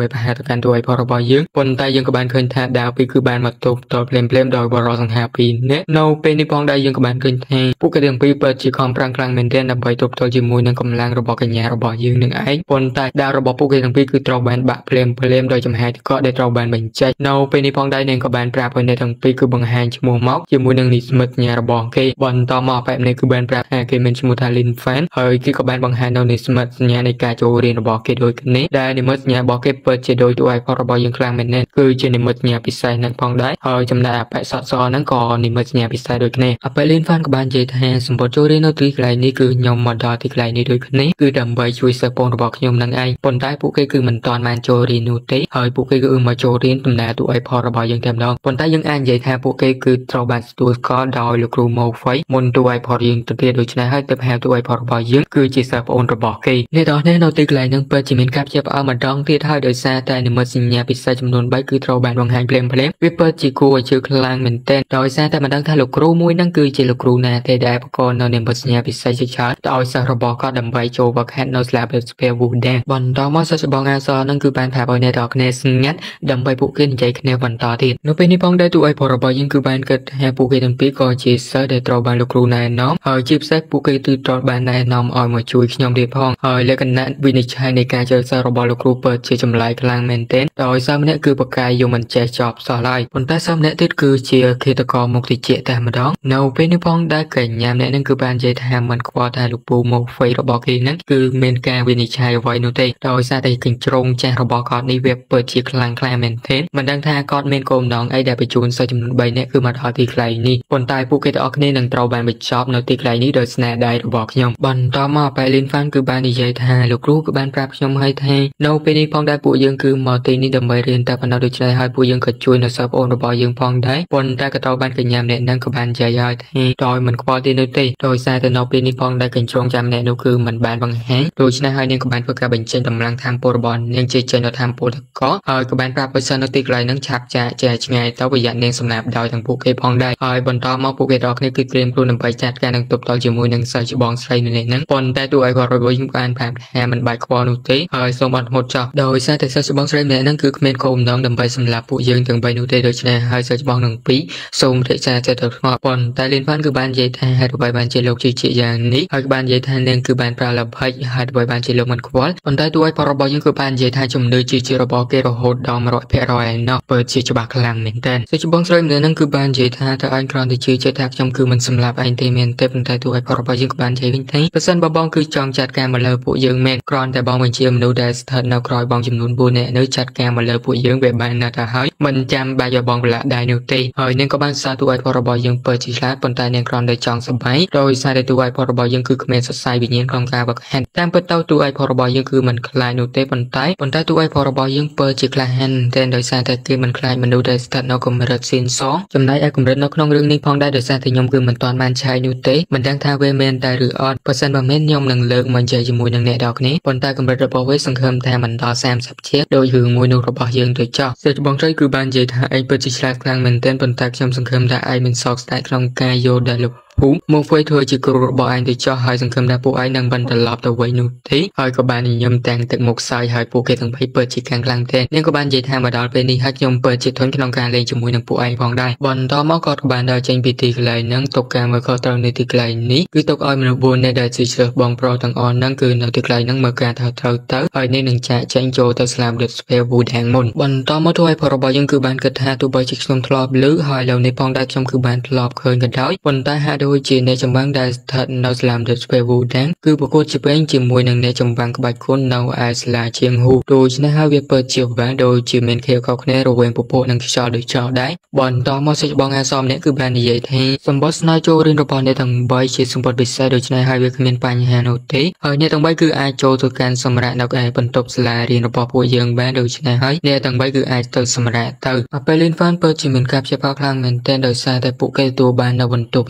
កាន់តួឯករបស់យើងប៉ុន្តែយើងក៏បានឃើញថាដាវពីគឺបានមកទប់តភ្លាមភ្លាមដោយបរិសង្ហាពីរនាក់នៅពេលនេះផងដែរយើងក៏បានឃើញថាពួកគេទាំងពីរពិតជាខំប្រឹងខ្លាំងមែនទែនដើម្បីទប់ទល់ជាមួយនឹងកម្លាំងរបស់កញ្ញារបស់យើងនឹងឯងប៉ុន្តែដាវរបស់ពួកគេទាំងពីរគឺត្រូវបានបាក់ភ្លាមភ្លាមដោយចំហាយទឹកកកដែលត្រូវបានបញ្ចេញនៅពេលនេះផងដែរនាងក៏បានប្រាប់ឲ្យអ្នកទាំងពីរគឺបង្ហាញឈ្មោះមកជាមួយនឹងនិស្សិតកញ្ញារបស់គេបន្តមកបែបនេះគឺបានប្រាប់ថាគេមានឈ្មោះថា Lin Fan ហើយគេក៏បានបង្ហាញនៅនិស្សិតសញ្ញានៃការចូលរៀនរបស់គេដូចគ្នាដែលនិមិត្តសញ្ញារបស់គេពិតជាដោយតួឯករបស់យើងខ្លាំងមែនទែនគឺជានិមិត្តសញ្ញាពិសេសនឹងផងដែរហើយចំណែកអបិសសហ្នឹងក៏និមិត្តសញ្ញាពិសេសដូចគ្នាអបិ Lin Fan ក៏បាននិយាយថាសម្បត្តិចូលរៀននៅទីកន្លែងនេះគឺខ្ញុំមកដល់ទីកន្លែងនេះដូចគ្នាគឺដើម្បីជួយសិស្សបងរបស់ខ្ញុំនឹងឯងប៉ុន្តែពួកគេគឺមិនទាន់បានចូលរៀននោះទេហើយពួកគេគឺមកចូលរៀនដំណើរតួឯករបស់យើងតែម្ដងប៉ុន្តែយើងអាចនិយាយថាពួកគេគឺត្រូវបានទទួលស្គាល់ដោយលោកគ្រូម៉ូហ្វៃមុនតួឯកយើងទៅទៀតដូច្នេះហើយទើបហៅតួឯករបស់យើងគឺជាសិស្សប្អូនរបស់គេអ្នកទាំងនេះនៅទីកន្លែងហ្នឹងពិតជាមានការព្យាបាលម្ដងទៀតហើយដោយសារតែនិមិត្តសញ្ញាពិសេសចំនួនបីគឺត្រូវបានបង្ហាញភ្លាមៗវាពិតជាគួរឲ្យជឿខ្លាំងមែនទែនដោយសារតែមិនដឹងថាលោកគ្រូមួយហ្នឹងគឺជាលោកគ្រូណាទេដែលបង្កនៅនិមិត្តសញ្ញាពិសេសជាច្រើនដោយសិស្សរបស់គាត់ដើម្បីចូលវឹកហាត់នៅស្លាបស្ពាវូដែងបន្តមកសិស្សច្បងអាសហ្នឹងគឺបានប្រាប់ឲ្យអ្នកទាំងគ្នាស្ងាត់ដើម្បីពួកគេនិយាយគ្នាបន្តទៀតនៅពេលនេះផងដែរតួឯករបស់យើងគឺបានគិតថាពួកគេទាំងពីរក៏ជាសិស្សដែលត្រូវបានលោកគ្រូណែនាំហើយជាពិសេសពួកគេគឺត្រូវបានណែនាំឲ្យមកជួយខ្ញុំទៀតផងហើយលក្ខណៈវិនិច្ឆ័យនៃការចូលសិស្សរបស់លោកគ្រូពិតជាចម្លែកខ្លាំងមែនទែនដោយសិស្សម្នាក់គឺបកកាយយកមិនចេះចប់សោះឡើយប៉ុន្តែសិស្សម្នាក់ទៀតគឺជាឃាតករមុខតិចតែម្ដងនៅពេលនេះផងដែរកញ្ញាម្នាក់ហ្នឹងគឺបាននិយាយថាមិនខ្វល់ថាលោកពូម៉ូហ្វៃរបស់គេហ្នឹងគឺមានការវិនិច្ឆ័យអ្វីនោះទេដោយសារតែកញ្ជ្រោងចាស់របស់គាត់នេះវាពិតជាខ្លាំងខ្លាមែនទែនមិនដឹងថាគាត់មានគោលបំណងអីដែលបញ្ជូនសិស្សចំនួនបីនាក់គឺមកដល់ទីកន្លែងនេះប៉ុន្តែពួកគេទាំងអស់គ្នានឹងត្រូវបានបញ្ចប់នៅទីកន្លែងនេះដោយស្នាដៃរបស់ខ្ញុំបន្តមកប៉ែលីនហ្វានគឺបាននិយាយថាលោកគ្រូក៏បានប្រាប់ខ្ញុំឲ្យថានៅពេលនេះផងដែរពួកយើងគឺមកទីនេះដើម្បីរៀនតែប៉ុណ្ណោះដូច្នេះហើយពួកយើងក៏ជួយនៅសិស្សប្អូនរបស់យើងផងដែរប៉ុន្តែក៏ត្រូវបានកញ្ញាម្នាក់ហ្នឹងក៏បាននិយាយឲ្យថាដោយមិនខ្វល់ទីនោះទេដោយសារតែនៅពេលនេះផងដែរកញ្ជ្រោងចាំម្នាក់នោះគឺមិនបានបង្ហាញដូច្នេះហើយនាងក៏បានធ្វើការបញ្ចេញកម្លាំងធម៌ពលរបស់នាងជាចេញនៅធម៌ពលតកហើយក៏បានប្រាប់ឲ្យសិស្សនៅទីកន្លែងហ្នឹងឆាប់ចាកចែកឆ្ងាយទៅប្រយ័ត្ននាងសម្លាប់ដោយទាំងពួកគេផងដែរហើយបន្តមកពួកគេទាំងគ្នាគឺត្រៀមខ្លួនដើម្បីចាត់ការនឹងទប់ទល់ជាមួយនឹងសិស្សច្បងស្រីម្នាក់ហ្នឹងប៉ុន្តែតួឯករបស់យើងបានប្រាប់ថាមិនបាច់ខ្វល់នោះទេហើយសូមអត់ធ្មត់ចោះដោយសារតែសិស្សច្បងស្រីម្នាក់ហ្នឹងគឺគ្មានគោលបំណងដើម្បីសម្លាប់ពួកយើងទាំងបីនោះទេដូច្នេះហើយសិស្សច្បងទាំងពីរសូមរក្សាចិត្តទៅស្ងប់ប៉ុន្តែលីនវ៉ាន់គឺបាននិយាយថាហេតុអ្វីបានជាលោកជឿជាក់យ៉ាងនេះហើយក៏បាននិយាយថានាងគឺបានប្រើល្បិចហេតុអ្វីបានជាលោកមិនខ្វល់ប៉ុន្តែតួឯករបស់យើងគឺបាននិយាយថាជំនឿជាជារបស់គេរហូតដល់ một trăm phần trăm ឯណោះពិតជាច្បាស់ខ្លាំងមែនទែនសិស្សច្បងស្រីម្នាក់ហ្នឹងគឺបាននិយាយថាតើឯងគ្រាន់តែជឿជាក់ថាខ្ញុំគឺមិនសម្លាប់ឯងទេមែនទេប៉ុន្តែតួឯករបស់យើងក៏បាននិយាយវិញថាបើសិនបើបងគឺចង់ចាត់ការមកលើពួកយើងមែនគ្រាន់តែបងបញ្ជាមនុស្សដែលស្ថិតនៅក្រោយបងចំនួនបួននាក់នៅចាត់ការមកលើពួកយើងវាបានណាស់ទៅហើយមិនចាំបាច់ឲ្យបងប្រឡាក់ដៃនោះទេហើយនាងក៏បានសារតួឯករបស់យើងពិតជាឆ្លាតប៉ុន្តែនាងគ្រាន់តែចង់សប្បាយដោយសារតែតួឯករបស់យើងគឺគ្មានសរសៃវិញ្ញាណក្នុងការវឹកហាត់តាមពិតទៅតួឯករបស់យើងគឺមិនខ្លាចនោះទេប៉ុន្តែប៉ុន្តែតួឯករបស់យើងពិតជាក្លាហានតែដោយសារតែគេមិនខ្លាចមនុស្សដែលស្ថិតនៅកម្រិតស៊ីនសងចំណែកឯកម្រិតនៅក្នុងរឿងនេះផងដែរដោយសារតែខ្ញុំគឺមិនទាន់បានឆែកនោះទេមិនដឹងថាវាមែនតែឬអត់បើសិនបើមែនខ្ញុំនឹងលើកមកនិយាយជាមួយនឹងអ្នកទាំងគ្នាប៉ុន្តែកម្រិតរបស់វាសង្ឃឹមថាមិនដល់សាមសិបជាតិដោយរឿងមួយនោះរបស់យើងទៅចោះសិស្សបងស្រីគឺបាននិយាយថាឯងពិតជាឆ្លាតខ្លាំងមែនទែនប៉ុន្តែខ្ញុំសង្ឃឹមថាឯងមិនសោកស្ដាយក្នុងការយកដែលលោកភូមិមកធ្វើធ្វើជាគ្រូរបស់ឯងទៅចោះហើយសង្ឃឹមថាពួកឯងនឹងបានត្រឡប់ទៅវិញនោះទេហើយក៏បានញញឹមទាំងទឹកមុខសាយហើយពួកគេទាំងពីរពិតជាខាងខ្លាំងទេនាងក៏បាននិយាយថាមកដល់ពេលនេះហើយខ្ញុំពិតជាធន់ក្នុងការលេងជាមួយនឹងពួកឯងផងដែរបន្តមកក៏បានដើរចេញពីទីកន្លែងហ្នឹងទុកការមើលខុសត្រូវនៅទីកន្លែងនេះគឺទុកឲ្យមនុស្សបួននាក់ដែលជាសិស្សបងប្រុសទាំងអស់ហ្នឹងគឺនៅទីកន្លែងហ្នឹងមើលការត្រូវត្រូវទៅហើយនេះនឹងចាក់ចេញចូលទៅស្លាប់ដុតស្ពេវូដាំងមុនបន្តមកធ្វើឲ្យរបស់យើងគឺបានគិតថាទោះបីជាខ្ញុំធ្លាប់ឮហើយឥឡូវនេះផងដែរខ្ញុំគឺបានធ្លាប់ឃើញក៏ដោយប៉ុន្តែហាក់ដូចជាអ្នកចម្បាំងដែលស្ថិតនៅស្លាមដុតស្ពេវូដាំងគឺប្រកួតជាពេងជាមួយនឹងអ្នកចម្បាំងក្បាច់គុណនៅឯស្លាជាងហ៊ូដូច្នេះហើយវាពិតជាវាដូចជាមានខៀវខុសគ្នារវាងពពួកនិងខ្យល់ដូចចោលដែរបន្តមកសិស្សបងអាសមអ្នកគឺបាននិយាយថាសម្បត្តិស្នើចូលរៀនរបស់អ្នកទាំងបីជាសម្បត្តិពិសេសដូច្នេះហើយវាគ្មានបញ្ហានោះទេហើយអ្នកទាំងបីគឺអាចចូលទៅកាន់សម្រាប់នៅឯបន្ទប់សាលារៀនរបស់ពួកយើងបានដូច្នេះហើយអ្នកទាំងបីគឺអាចទៅសម្រាប់ទៅអពេលលីនហ្វានពិតជាមានការព្យាបាលខ្លាំងមែនទែនដោយសារតែពួកគេទទួលបាននៅបន្ទប់ពិសេស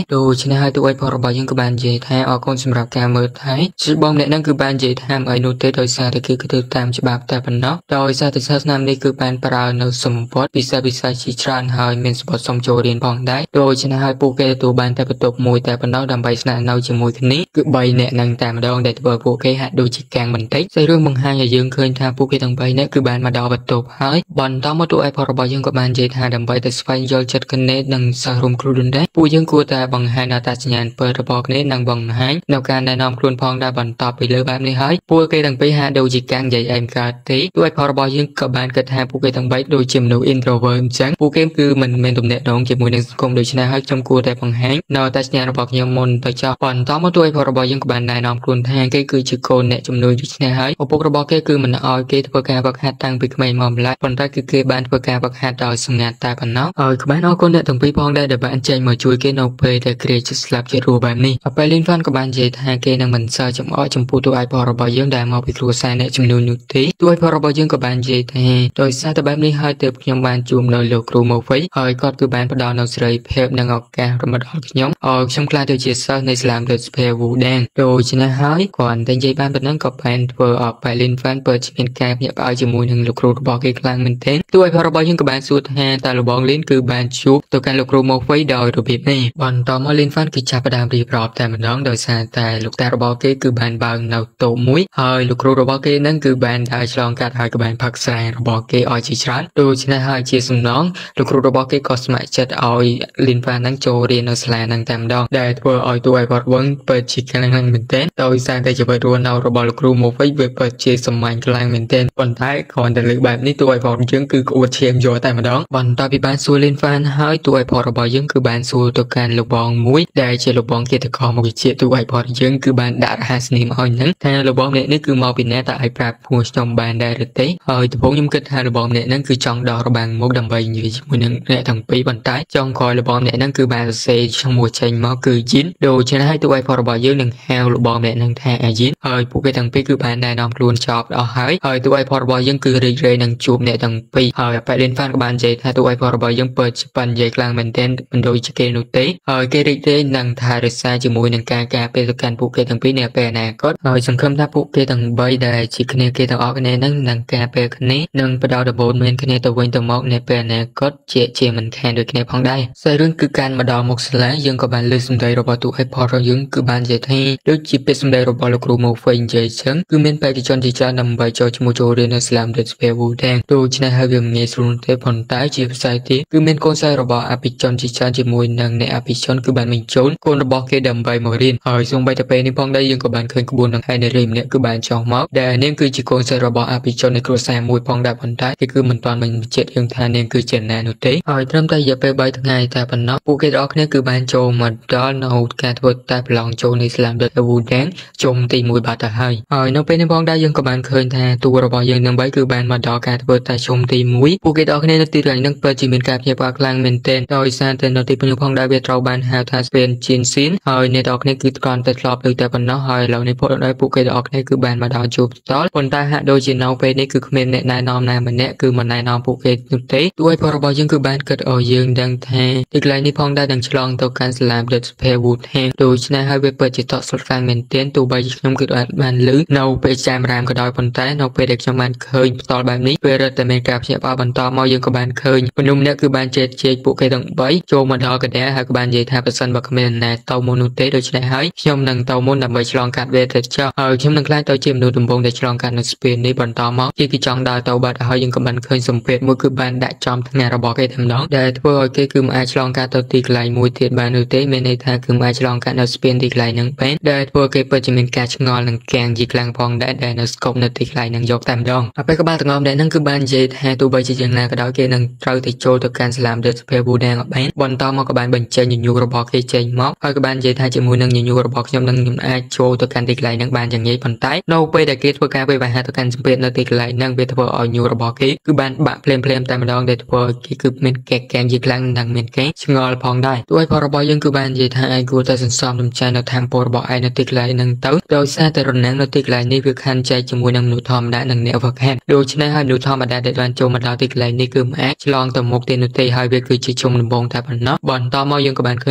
ដូច្នេះហើយទូឲ្យផលរបស់យើងក៏បាននិយាយថាអរគុណសម្រាប់ការមើលថែជាបងអ្នកនឹងគឺបាននិយាយថាអីនោះទេដោយសារតែគឺគឺទៅតាមច្បាប់តែប៉ុណ្ណោះដោយសារតែសាសនានេះគឺបានប្រើនៅសម្បត្តិពិសេសពិសេសជាច្រើនហើយមានសម្បត្តិសុំចូលរៀនផងដែរដូច្នេះហើយពួកគេទទួលបានតែបន្ទប់មួយតែប៉ុណ្ណោះដើម្បីស្នាក់នៅជាមួយគ្នាគឺបីអ្នកនឹងតែម្ដងដែលធ្វើពួកគេហាក់ដូចជាកាំងបន្តិចតែរឿងបង្ហាញឲ្យយើងឃើញថាពួកគេទាំងបីនាក់គឺបានមកដល់បន្ទប់ហើយបន្តមកទូឲ្យផលរបស់យើងក៏បាននិយាយថាដើម្បីតែស្វែងយល់ចិត្តគ្នានិងសិស្សរួមគ្រូដូចដែរពួកយើងគួរតែបង្ហាញអត្តសញ្ញាណពិតរបស់គ្នានិងបង្ហាញនៅការណែនាំខ្លួនផងដែរបន្តពីលើបែបនេះហើយពួកគេទាំងពីរហាក់ដូចជាកាំងនិយាយអែមកើតទេទូឲ្យផលរបស់យើងក៏បានគិតថាពួកគេទាំងបីដូចជាមនុស្ស introvert អញ្ចឹងពួកគេគឺមិនមែនទំនាក់ទំនងជាមួយនឹងសង្គមដូច្នេះហើយខ្ញុំគួរតែបង្ហាញនៅអត្តសញ្ញាណរបស់ខ្ញុំមុនទៅចោះបន្តមកទូឲ្យផលរបស់យើងក៏បានណែនាំខ្លួនថាគេគឺជាកូនអ្នកជំនួយដូច្នេះហើយឪពុករបស់គេគឺមិនអោយគេធ្វើការវឹកហាត់តាំងពីក្មេងមកម្ល៉េះប៉ុន្តែគឺគេបានធ្វើការវឹកហាត់ដោយសម្ងាត់តែប៉ុណ្ណោះហើយក៏បានអរគុណអ្នកទាំងពីរផងដែរដែលបានចេញមកជួយគេនៅពេលដែលគ្រាជិតស្លាប់ជារស់បែបនេះអពេលលីនហ្វានក៏បាននិយាយថាគេនឹងមិនសើចំអកចំពោះទូឲ្យផលរបស់យើងដែលមកពីគ្រួសារអ្នកជំនួយនោះទេទូឲ្យផលរបស់យើងក៏បាននិយាយថាដោយសារតែបែបនេះហើយទើបខ្ញុំបានជួបនៅលោកគ្រូមកវិញហើយគាត់គឺបានផ្ដល់នូវសេរីភាពនិងឱកាសរបស់ខ្ញុំឲ្យខ្ញុំក្លាយទៅជាសិស្សនៃស្លាមដេតស្ភេវូដែងដូច្នេះហើយគាត់តែនិយាយបានប៉ុណ្ណឹងក៏បានធ្វើឲ្យប៉ៃលីនហ្វានពិតជាមានការភ្ញាក់ផ្អើលជាមួយនឹងលោកគ្រូរបស់គេខ្លាំងមែនទែនទូឲ្យផលរបស់យើងក៏បានសួរថាតើលោកបងលីនគឺបានជួបទៅកាន់លោកគ្រូមកវិញដោយរបៀបនេះបន្តមកលីនហ្វានគឺចាប់ផ្ដើមរៀបរាប់តែម្ដងដោយសារតែលោកតារបស់គេគឺបានបើកនៅតូបមួយហើយលោកគ្រូរបស់គេនឹងគឺបានដើរឆ្លងកាត់ហើយក៏បានផឹកស្រារបស់គេឲ្យជាច្រើនដូច្នេះហើយជាសំណងលោកគ្រូរបស់គេក៏ស្ម័គ្រចិត្តឲ្យលីនហ្វាននឹងចូលរៀននៅសាលានឹងតែម្ដងដែលធ្វើឲ្យទូឲ្យគាត់វិញពិតជាខ្លាំងមែនទែនដោយសារតែជីវិតរស់នៅរបស់លោកគ្រូមកវិញវាពិតជាសម្ាញ់ខ្លាំងមែនទែនប៉ុន្តែគ្រាន់តែលើកបែបនេះទូឲ្យគាត់យើងគឺក្អួតឈាមយកតែម្ដងបន្តពីបានសួរលីនហ្វានហើយទូឲ្យគាត់របស់យើងគឺបានសួរទៅកាន់លោកបងមួយដែលជាលោកបងគេតកមកវិជាទូឲ្យគាត់យើងគឺបានដាក់រហស្សនាមឲ្យនឹងថាលោកបងម្នាក់នេះគឺមកពីណាតើឲ្យប្រាប់ពួកខ្ញុំបានដែរឬទេហើយដំបូងខ្ញុំគិតថាលោកបងម្នាក់ហ្នឹងគឺចង់ដករបាំងមុខដើម្បីនិយាយជាមួយនឹងអ្នកទាំងពីរប៉ុន្តែចុងក្រោយលោកបងម្នាក់ហ្នឹងគឺបានសរសេរឈ្មោះចេញមកគឺយីនដូច្នេះហើយទូឲ្យគាត់របស់យើងនឹងហៅលោកបងម្នាក់ហ្នឹងថាអាយីនហើយពួកគេទាំងពីរគឺបានណែនាំខ្លួនចប់អស់ហើយហើយទូឲ្យផលរបស់យើងគឺរីករាយនឹងជួបអ្នកទាំងពីរហើយប៉ែលីនហ្វានក៏បាននិយាយថាទូឲ្យផលរបស់យើងពិតជាប៉ាន់និយាយខ្លាំងមែនទែនមិនដូចជាគេនោះទេហើយគេរីករាយនឹងថែរក្សាជាមួយនឹងការការពារទៅកាន់ពួកគេទាំងពីរនាពេលអនាគតហើយសង្ឃឹមថាពួកគេទាំងបីដែលជាគ្នាគេទាំងអស់គ្នានឹងនឹងការពារគ្នានិងផ្ដល់ដំបូន្មានគ្នាទៅវិញទៅមកនាពេលអនាគតជាជាមិនខានដូចគ្នាផងដែរហើយរឿងគឺការមកដល់មុខសាលាយើងក៏បានលើកសម្ដីរបស់ទូឲ្យផលរបស់យើងគឺបាននិយាយថាដូចជាពាក្យសម្ដីរបស់លោកគ្រូមកវិញនិយាយចឹងគឺមានបេក្ខជនជាច្រើនដើម្បីចូលឈ្មោះចូលរៀននៅស្លាមដេតស្ភេវូដែងដូច្នេះហើយវាងាយស្រួលទេប៉ុន្តែជាផ្សាយទៀតគឺមានកូនសិស្សរបស់អភិជនជាច្រើនជាមួយនឹងអ្នកអភិជនគឺបានបញ្ចូលកូនរបស់គេដើម្បីមករៀនហើយសូម្បីតែពេលនេះផងដែរយើងក៏បានឃើញក្បួននឹងឯនារីម្នាក់គឺបានចោះមកដែលនាងគឺជាកូនសិស្សរបស់អភិជននៃគ្រួសារមួយផងដែរប៉ុន្តែគេគឺមិនទាន់បញ្ជាក់យើងថានាងគឺជាណានោះទេហើយត្រឹមតែរយៈពេលបីថ្ងៃតែប៉ុណ្ណោះពួកគេទាំងអស់គ្នាគឺបានចូលមកដល់នៅការធ្វើតែប្រឡងចូលនៃស្លាមដេតវូដែងជុំទីមួយបាត់ទៅហើយហើយនៅពេលនេះផងដែរយើងក៏បានឃើញថាតួរបស់យើងទាំងបីគឺបានមកដល់ការធ្វើតែជុំទីមួយពួកគេទាំងអស់គ្នានៅទីកន្លែងហ្នឹងពិតជាមានការភ្ញាក់ផ្អើលខ្លាំងមែនទែនដោយសារតែនៅទីពេញផងដែរវាត្រូវបានហៅថាស្ពេនជៀនស៊ីនហើយអ្នកទាំងអស់គ្នាគឺគ្រាន់តែធ្លាប់លើតែប៉ុណ្ណោះហើយឥឡូវនេះពួកដល់ពួកគេទាំងអស់គ្នាគឺបានមកដល់ជួបតលប៉ុន្តែហាក់ដូចជានៅពេលនេះគឺគ្មានអ្នកណែនាំណាម្នាក់គឺមិនណែនាំពួកគេនោះទេទោះឲ្យផលរបស់យើងគឺបានគិតឲ្យយើងដឹងថាទីកន្លែងនេះផងដែរនឹងឆ្លងទៅកាន់ស្លាមដេតស្ភេវូដែងដូច្នេះហើយវាពិតជាតក់ស្លុតខ្លាំងមែនទែនទោះបីជាខ្ញុំគឺអាចបានលឺនៅពេលចាំរាមក៏ដោយប៉ុន្តែនៅពេលដែលខ្ញុំបានឃើញផ្ទាល់បែបនេះពេលរត់តែមានការភ្ញាក់ផ្អើលបន្តមកយើងក៏បានឃើញមនុស្សម្នាក់គឺបានជែកជែកពួកគេទាំងបីចូលមកដល់កណ្ដាលហើយក៏បាននិយាយថាប្រសិនបើគ្មានអ្នកទៅមុននោះទេដូច្នេះហើយខ្ញុំនឹងទៅមុនដើម្បីឆ្លងកាត់វាទៅចុះហើយខ្ញុំនឹងខ្លាចទៅជាមនុស្សដំបូងដែលឆ្លងកាត់នៅស្ពាននេះបន្តមកគេគឺចង់ដើរទៅបាត់ហើយយើងក៏បានឃើញសម្ពាធមួយគឺបានដាក់ចំថ្ងាសរបស់គេតែម្ដងដែលធ្វើឲ្យគេគឺមិនអាចឆ្លងកាត់ទៅទីកន្លែងមួយទៀតបាននោះទេមានន័យថាគឺមិនអាចឆ្លងកាត់នៅស្ពានទីកន្លែងហ្នឹងបានដែលធ្វើគេពិតជាមានការឆ្ងល់និងកាំងយីខ្លាំងផងដែរដែលនៅស្កប់នៅទីកន្លែងហ្នឹងយកតែម្ដងហើយពេលក៏បានទាំងអស់ម្នាក់ហ្នឹងគឺបាននិយាយថាទោះបីជាយ៉ាងណាក៏ដោយគេនឹងត្រូវទៅចូលទៅកាន់ស្លាមដេតស្ភេវូដែងអត់បានបន្តមកក៏បានបញ្ចេញញញូរបស់គេចេញមកហើយក៏បាននិយាយថាជាមួយនឹងញញូរបស់ខ្ញុំនឹងខ្ញុំអាចចូលទៅកាន់ទីកន្លែងហ្នឹងបានយ៉ាងងាយប៉ុន្តែនៅពេលដែលគេធ្វើការវាយប្រហារទៅកាន់សម្ពាធនៅទីកន្លែងហ្នឹងវាធ្វើឲ្យញូរបស់គេគឺបានបាក់ភ្លាមភ្លាមតែម្ដងដែលធ្វើឲ្យគេគឺមានកាកែងយីខ្លាំងនិងមានគេឆ្ងល់ផងដែរទោះឲ្យផលរបស់យើងគឺបាននិយាយថាឯងគួរតែសន្សំសំចៃនៅធម៌ពលរបស់ឯងនៅទីកន្លែងហ្នឹងទៅដោយសារតែរនាំងនៅទីកន្លែងនេះវាខណ្ឌចែកជាមួយនឹងមនុស្សធម្មតានិងអ្នកវឹកហាត់ដូច្នេះហើយមនុស្សធម្មតាដែលបានចូលមកដល់ទីកន្លែងនេះគឺមិនអាចឆ្លងទៅមុខទេនោះទេហើយវាគឺជាជុំដំបងតែប៉ុណ្ណោះបន្តមកយើងក៏បានឃើញ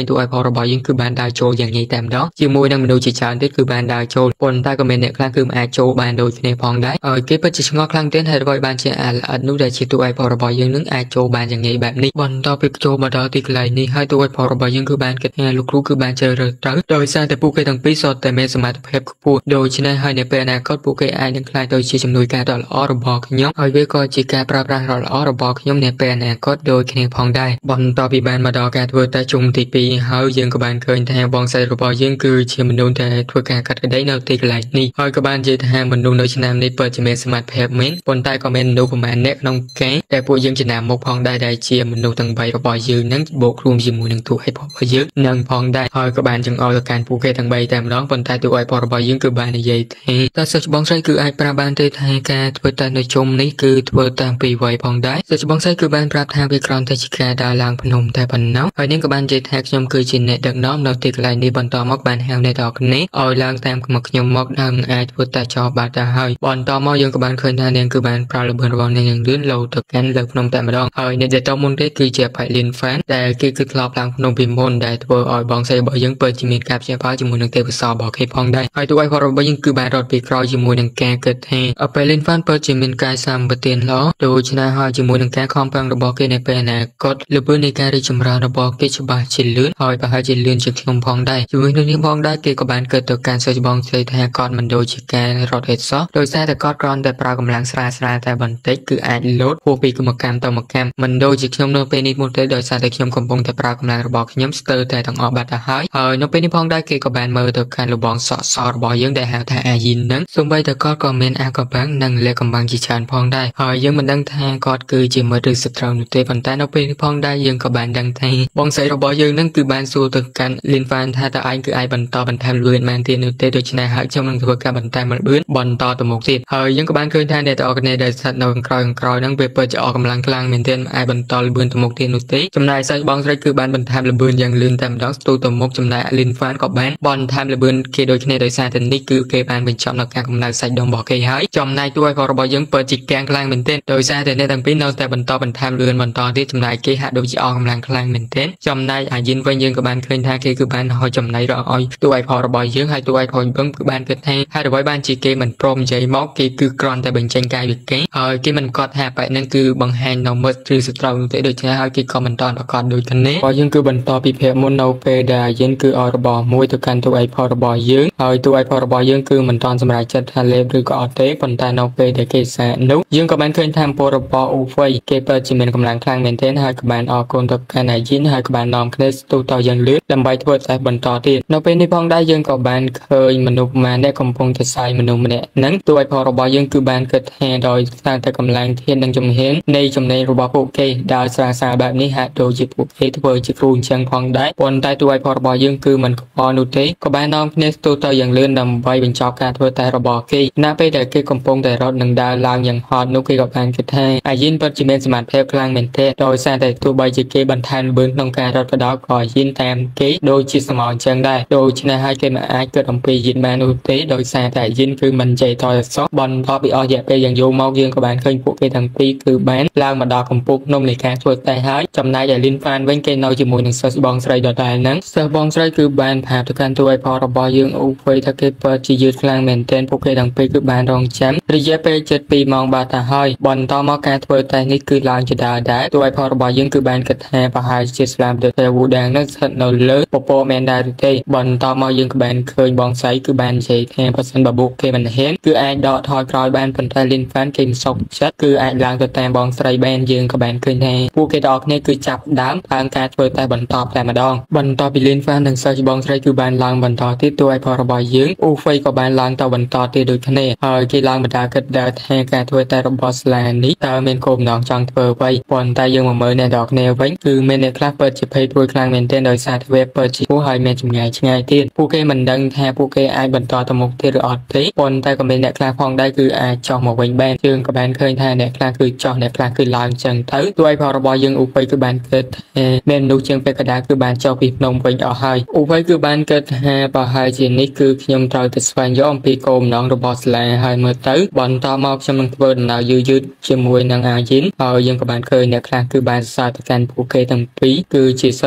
ទូឲ្យផលរបស់យើងគឺបានដើរចូលយ៉ាងងាយតែម្ដងជាមួយនឹងមនុស្សជាច្រើនទៀតគឺបានដើរចូលប៉ុន្តែក៏មានអ្នកខ្លះគឺមិនអាចចូលបានដូចគ្នាផងដែរហើយគេពិតជាឆ្ងល់ខ្លាំងទៀតហើយអ្វីបានជាអាល្អិតនោះដែលជាទូឲ្យផលរបស់យើងនឹងអាចចូលបានយ៉ាងងាយបែបនេះបន្ទាប់ពីចូលមកដល់ទីកន្លែងនេះហើយទូឲ្យផលរបស់យើងគឺបានគិតថាលោកគ្រូគឺបានជ្រើសរើសត្រូវដោយសារតែពួកគេទាំងពីរសុទ្ធតែមានសមត្ថភាពខ្ពស់ដូច្នេះហើយនៅពេលអនាគតពួកគេអាចនឹងក្លាយទៅជាជំនួយការដ៏ល្អរបស់ខ្ញុំហើយវាក៏ជាការប្រើប្រាស់ដ៏ល្អរបស់ខ្ញុំនៅពេលអនាគតដូចគ្នាផងដែរបន្ទាប់ពីបានមកដល់ការធ្វើតេស្តជុំទីពីរហើយយើងក៏បានឃើញថាបងស្រីរបស់យើងគឺជាមនុស្សដែលធ្វើការកាត់ក្តីនៅទីកន្លែងនេះហើយក៏បាននិយាយថាមនុស្សនៅឆ្នាំនេះពិតជាមានសមត្ថភាពមែនប៉ុន្តែក៏មានមនុស្សប្រមាណអ្នកក្នុងការតែពួកយើងចំណាំមុខផងដែរដែលជាមនុស្សទាំងបីរបស់យើងនឹងបូករួមជាមួយនឹងទូឲ្យផលរបស់យើងនឹងផងដែរហើយក៏បានចង្អុលទៅកាន់ពួកគេទាំងបីតែម្ដងប៉ុន្តែទូឲ្យផលរបស់យើងគឺបាននិយាយថាតើសិស្សបងស្រីគឺអាចប្រាប់បានទេថាការធ្វើតេស្តនៅជុំនេះគឺធ្វើតាំងពីវ័យផងដែរសិស្សបងស្រីគឺបានប្រាប់ថាវាគ្រាន់តែជាការដើរឡើងភ្នំតែប៉ុណ្ណោះហើយនាងក៏បាននិយាយថាខ្ញុំគឺជាអ្នកដឹកនាំនៅទីកន្លែងនេះបន្តមកបានហៅអ្នកទាំងគ្នាឲ្យឡើងតាមមកខ្ញុំមកនឹងអាចធ្វើតេស្តចោលបាត់ទៅហើយបន្តមកយើងក៏បានឃើញថានាងគឺបានប្រើល្បឿនរបស់នាងយ៉ាងលឿនលោទៅកាន់លើភ្នំតែម្ដងហើយអ្នកដែលតមុនទេគឺជាផៃលីនហ្វានដែលគេគឺធ្លាប់ឡើងភ្នំពីមុនដែលធ្វើឲ្យបងស្រីរបស់យើងពិតជាមានការព្យាបាលជាមួយនឹងទេពកោសល្យរបស់គេផងដែរហើយទូឲ្យផលរបស់យើងគឺបានរត់ពីក្រោយជាមួយនឹងការគិតថាអប៉ៃលីនហ្វានពិតជាមានកាយសម្បត្តិល្អដូច្នេះហើយជាមួយនឹងការខំប្រឹងរបស់គេនៅពេលអនាគតល្បឿននៃការរីកចម្រើនរបស់គេច្បាស់ជាលឿនហើយប្រហែលជាលឿនជាងខ្ញុំផងដែរជាមួយនឹងនេះផងដែរគេក៏បានគិតទៅការសិស្សបងស្រីថាគាត់មិនដូចជាការរត់ហេតុសោះដោយសារតែគាត់គ្រាន់តែប្រើកម្លាំងស្រាលស្រាលតែបន្តិចគឺអាចលោតហួសពីកម្មកម្មទៅមកកម្មមិនដូចជាខ្ញុំនៅពេលនេះមុនទេដោយសារតែខ្ញុំកំពុងតែប្រើកម្លាំងរបស់ខ្ញុំស្ទើរតែទាំងអស់បាត់ទៅហើយហើយនៅពេលនេះផងដែរគេក៏បានមើលទៅកាន់លបងសក់សរបស់យើងដែលហៅថាអាយីននឹងសូម្បីតែគាត់ក៏មានអាកំបាំងនិងលះកំបាំងជាច្រើនផងដែរហើយយើងមិនដឹងថាគាត់គឺជាមិត្តឬសត្រូវនោះទេប៉ុន្តែនៅពេលនេះផងដែរយើងក៏បានដឹងថាបងស្រីរបស់យើងនឹងគឺបានសួរទៅកាន់លីនហ្វានថាតើឯងគឺអាចបន្តបន្ថែមលឿនមែនទេនោះទេដូច្នេះហើយខ្ញុំនឹងធ្វើការបន្ថែមលឿនបន្តទៅមុខទៀតហើយយើងក៏បានឃើញថាអ្នកទាំងអស់គ្នាដែលស្ថិតនៅខាងក្រោយខាងក្រោយហ្នឹងវាពិតជាអស់កម្លាំងខ្លាំងមែនទែនអាចបន្តលឿនទៅមុខទៀតនោះទេចំណែកសិស្សបងស្រីគឺបានបន្ថែមលឿនយ៉ាងលឿនតែម្ដងស្ទុះទៅមុខចំណែកលីនហ្វានក៏បានបន្ថែមលឿនគេដូចគ្នាដោយសារតែនេះគឺគេបានបញ្ចប់នៅការកំណៅសាច់ដុំរបស់គេហើយចំណែកតួឲ្យផលរបស់យើងពិតជាកាំងខ្លាំងមែនទែនដោយសារតែអ្នកទាំងពីរនៅតែបន្តបន្ថែមលឿនបន្តទៀតចំណែកគេហាក់ដូចជាអស់កម្លាំងខ្លាំងមែនទែនចំណែកអាយិនវិញយើងក៏បានឃើញថាគេគឺបានហោចចំណៃរកឲ្យតួឲ្យផលរបស់យើងហើយតួឲ្យផលយើងគឺបានគិតថាហេតុអ្វីបានជាគេមិនព្រមនិយាយមកគេគឺគ្រាន់តែបញ្ចេញកាយវិការហើយគេមិនគាត់ថាបែបហ្នឹងគឺបង្ហាញនៅមិត្តឬសត្រូវនោះទេដូច្នេះហើយគេក៏មិនតន់ប្រកាសដូចគ្នាហើយយើងគឺបន្តពីភាគមុននៅពេលដែលអាយិនគឺឲ្យរបស់មួយទៅកាន់តួឲ្យផលរបស់យើងហើយតួឲ្យផលរបស់យើងគឺមិនតន់សម្រេចចិត្តថាលេបឬក៏អត់ទេប៉ុន្តែនៅពេលដែលគេសាកនោះយើងក៏បានឃើញថាពលរបស់អ៊ូវៃគេពិតជាមានកម្លាំងខ្លាំងមែនទែនហើយក៏បានអរគុណទៅកាន់អាយិនហើយក៏បាននាំគ្នាស្ទុះទៅយ៉ាងលឿនដើម្បីធ្វើតេស្តបន្តទៀតនៅពេលនេះផងដែរយើងក៏បានឃើញមនុស្សម្នាក់កំពុងតែសាយមនុស្សម្នាក់ហ្នឹងតួឲ្យផលរបស់យើងគឺបានគិតថាដោយសារតែកម្លាំងធាននិងជំហាននៃចំណេញរបស់ពួកគេដើរស្រាលស្រាលបែបនេះហាក់ដូចជាពួកគេធ្វើជាគ្រូអញ្ចឹងផងដែរប៉ុន្តែតួឲ្យផលរបស់យើងគឺមិនខ្វល់នោះទេក៏បាននាំគ្នាស្ទុះទៅយ៉ាងលឿនដើម្បីបញ្ចប់ការធ្វើតេស្តរបស់គេនៅពេលដែលគេកំពុងតែរត់និងដើរឡើងយ៉ាងហត់នោះគេក៏បានគិតថាអាយិនពិតជាមានសមត្ថភាពខ្លាំងមែនទែនដោយសារតែទោះបីជាគេបន្ថែមល្បឿនក្នុងការរត់ក៏ដោយក៏អាយិនតាមគេដូចជាសមអញ្ចឹងដែរដូច្នេះហើយគេមិនអាចគិតអំពីអាយិនបាននោះទេដោយសារតែអាយិនគឺមិនចេះតយសោះបន្ទាប់ពីអស់រយៈពេលយ៉ាងយូរមកយើងក៏បានឃើញពួកគេទាំងពីរគឺបានឡើងមកដល់កំពូលភ្នំនៃការធ្វើតេស្តហើយចំណែកឯលីនហ្វានវិញគេនៅជាមួយនឹងសិស្សបងស្រីដដែលហ្នឹងសិស្សបងស្រីគឺបានប្រាប់ទៅកាន់តួឲ្យផលរបស់យើងអ៊ូវៃថាគេពិតជាយឺតខ្លាំងមែនទែនពួកគេទាំងពីរគឺបានរងចាំរយៈពេលជិតពីរម៉ោងបាត់ទៅហើយបន្តមកការធ្វើតេស្តនេះគឺឡើងជាដើរដែរតួឲ្យផលរបស់យើងគឺបានគិតថាប្រហែលជាស្លាមទៅតែវូដាងនឹងស្ថិតនៅលើពពកមែនដែរឬទេបន្តមកយើងក៏បានឃើញបងស្រីគឺបាននិយាយថាបើសិនបើពួកគេមិនហ៊ានគឺអាចដកថយក្រោយបានប៉ុន្តែលីនហ្វានគេមិនសុខចិត្តគឺអាចឡើងទៅតាមបងស្រីបានយើងក៏បានឃើញថាពួកគេទាំងអស់គ្នាគឺចាប់ដើមតាមការធ្វើតេស្តបន្តតែម្ដងបន្តពីលីនហ្វាននិងសិស្សបងស្រីគឺបានឡើងបន្តទៀតតួឲ្យផលរបស់យើងអ៊ូវៃក៏បានឡើងទៅបន្តទៀតដូចគ្នាហើយគេឡើងបន្តគិតដែរថាការធ្វើតេស្តរបស់ស្លានេះតើមានគោលបំណងចង់ធ្វើអ្វីប៉ុន្តែយើងមកមើលអ្នកទាំងអស់គ្នាវិញគឺមានអ្នកខ្លះពិតជាភ័យព្រួយខ្លាំងមែនទែនដោយសារតែវាពិតជាពោះហើយមានចម្ងាយឆ្ងាយទៀតពួកគេមិនដឹងថាពួកគេអាចបន្តទៅមុខទៀតឬអត់ទេប៉ុន្តែក៏មានអ្នកខ្លះផងដែរគឺអាចចោះមកវិញបានយើងក៏បានឃើញថាអ្នកខ្លះគឺចោះអ្នកខ្លះគឺឡើងចឹងទៅទោះឲ្យផលរបស់យើងអ៊ូវៃគឺបានគិតថាមានមនុស្សជាងពេលកដាគឺបានចោះពីភ្នំវិញអស់ហើយអ៊ូវៃគឺបានគិតថាប្រហែលជានេះគឺខ្ញុំត្រូវទៅស្វែងយល់អំពីគោលបំណងរបស់ស្លាហើយមើលទៅបន្តមកខ្ញុំនឹងធ្វើដំណើរយឺតយឺតជាមួយនឹងអាយិនហើយយើងក៏បានឃើញអ្នកខ្លះគឺបានសរសើរទៅកាន់ពួកគេទាំងពីរគឺជាសិស្សកំពូល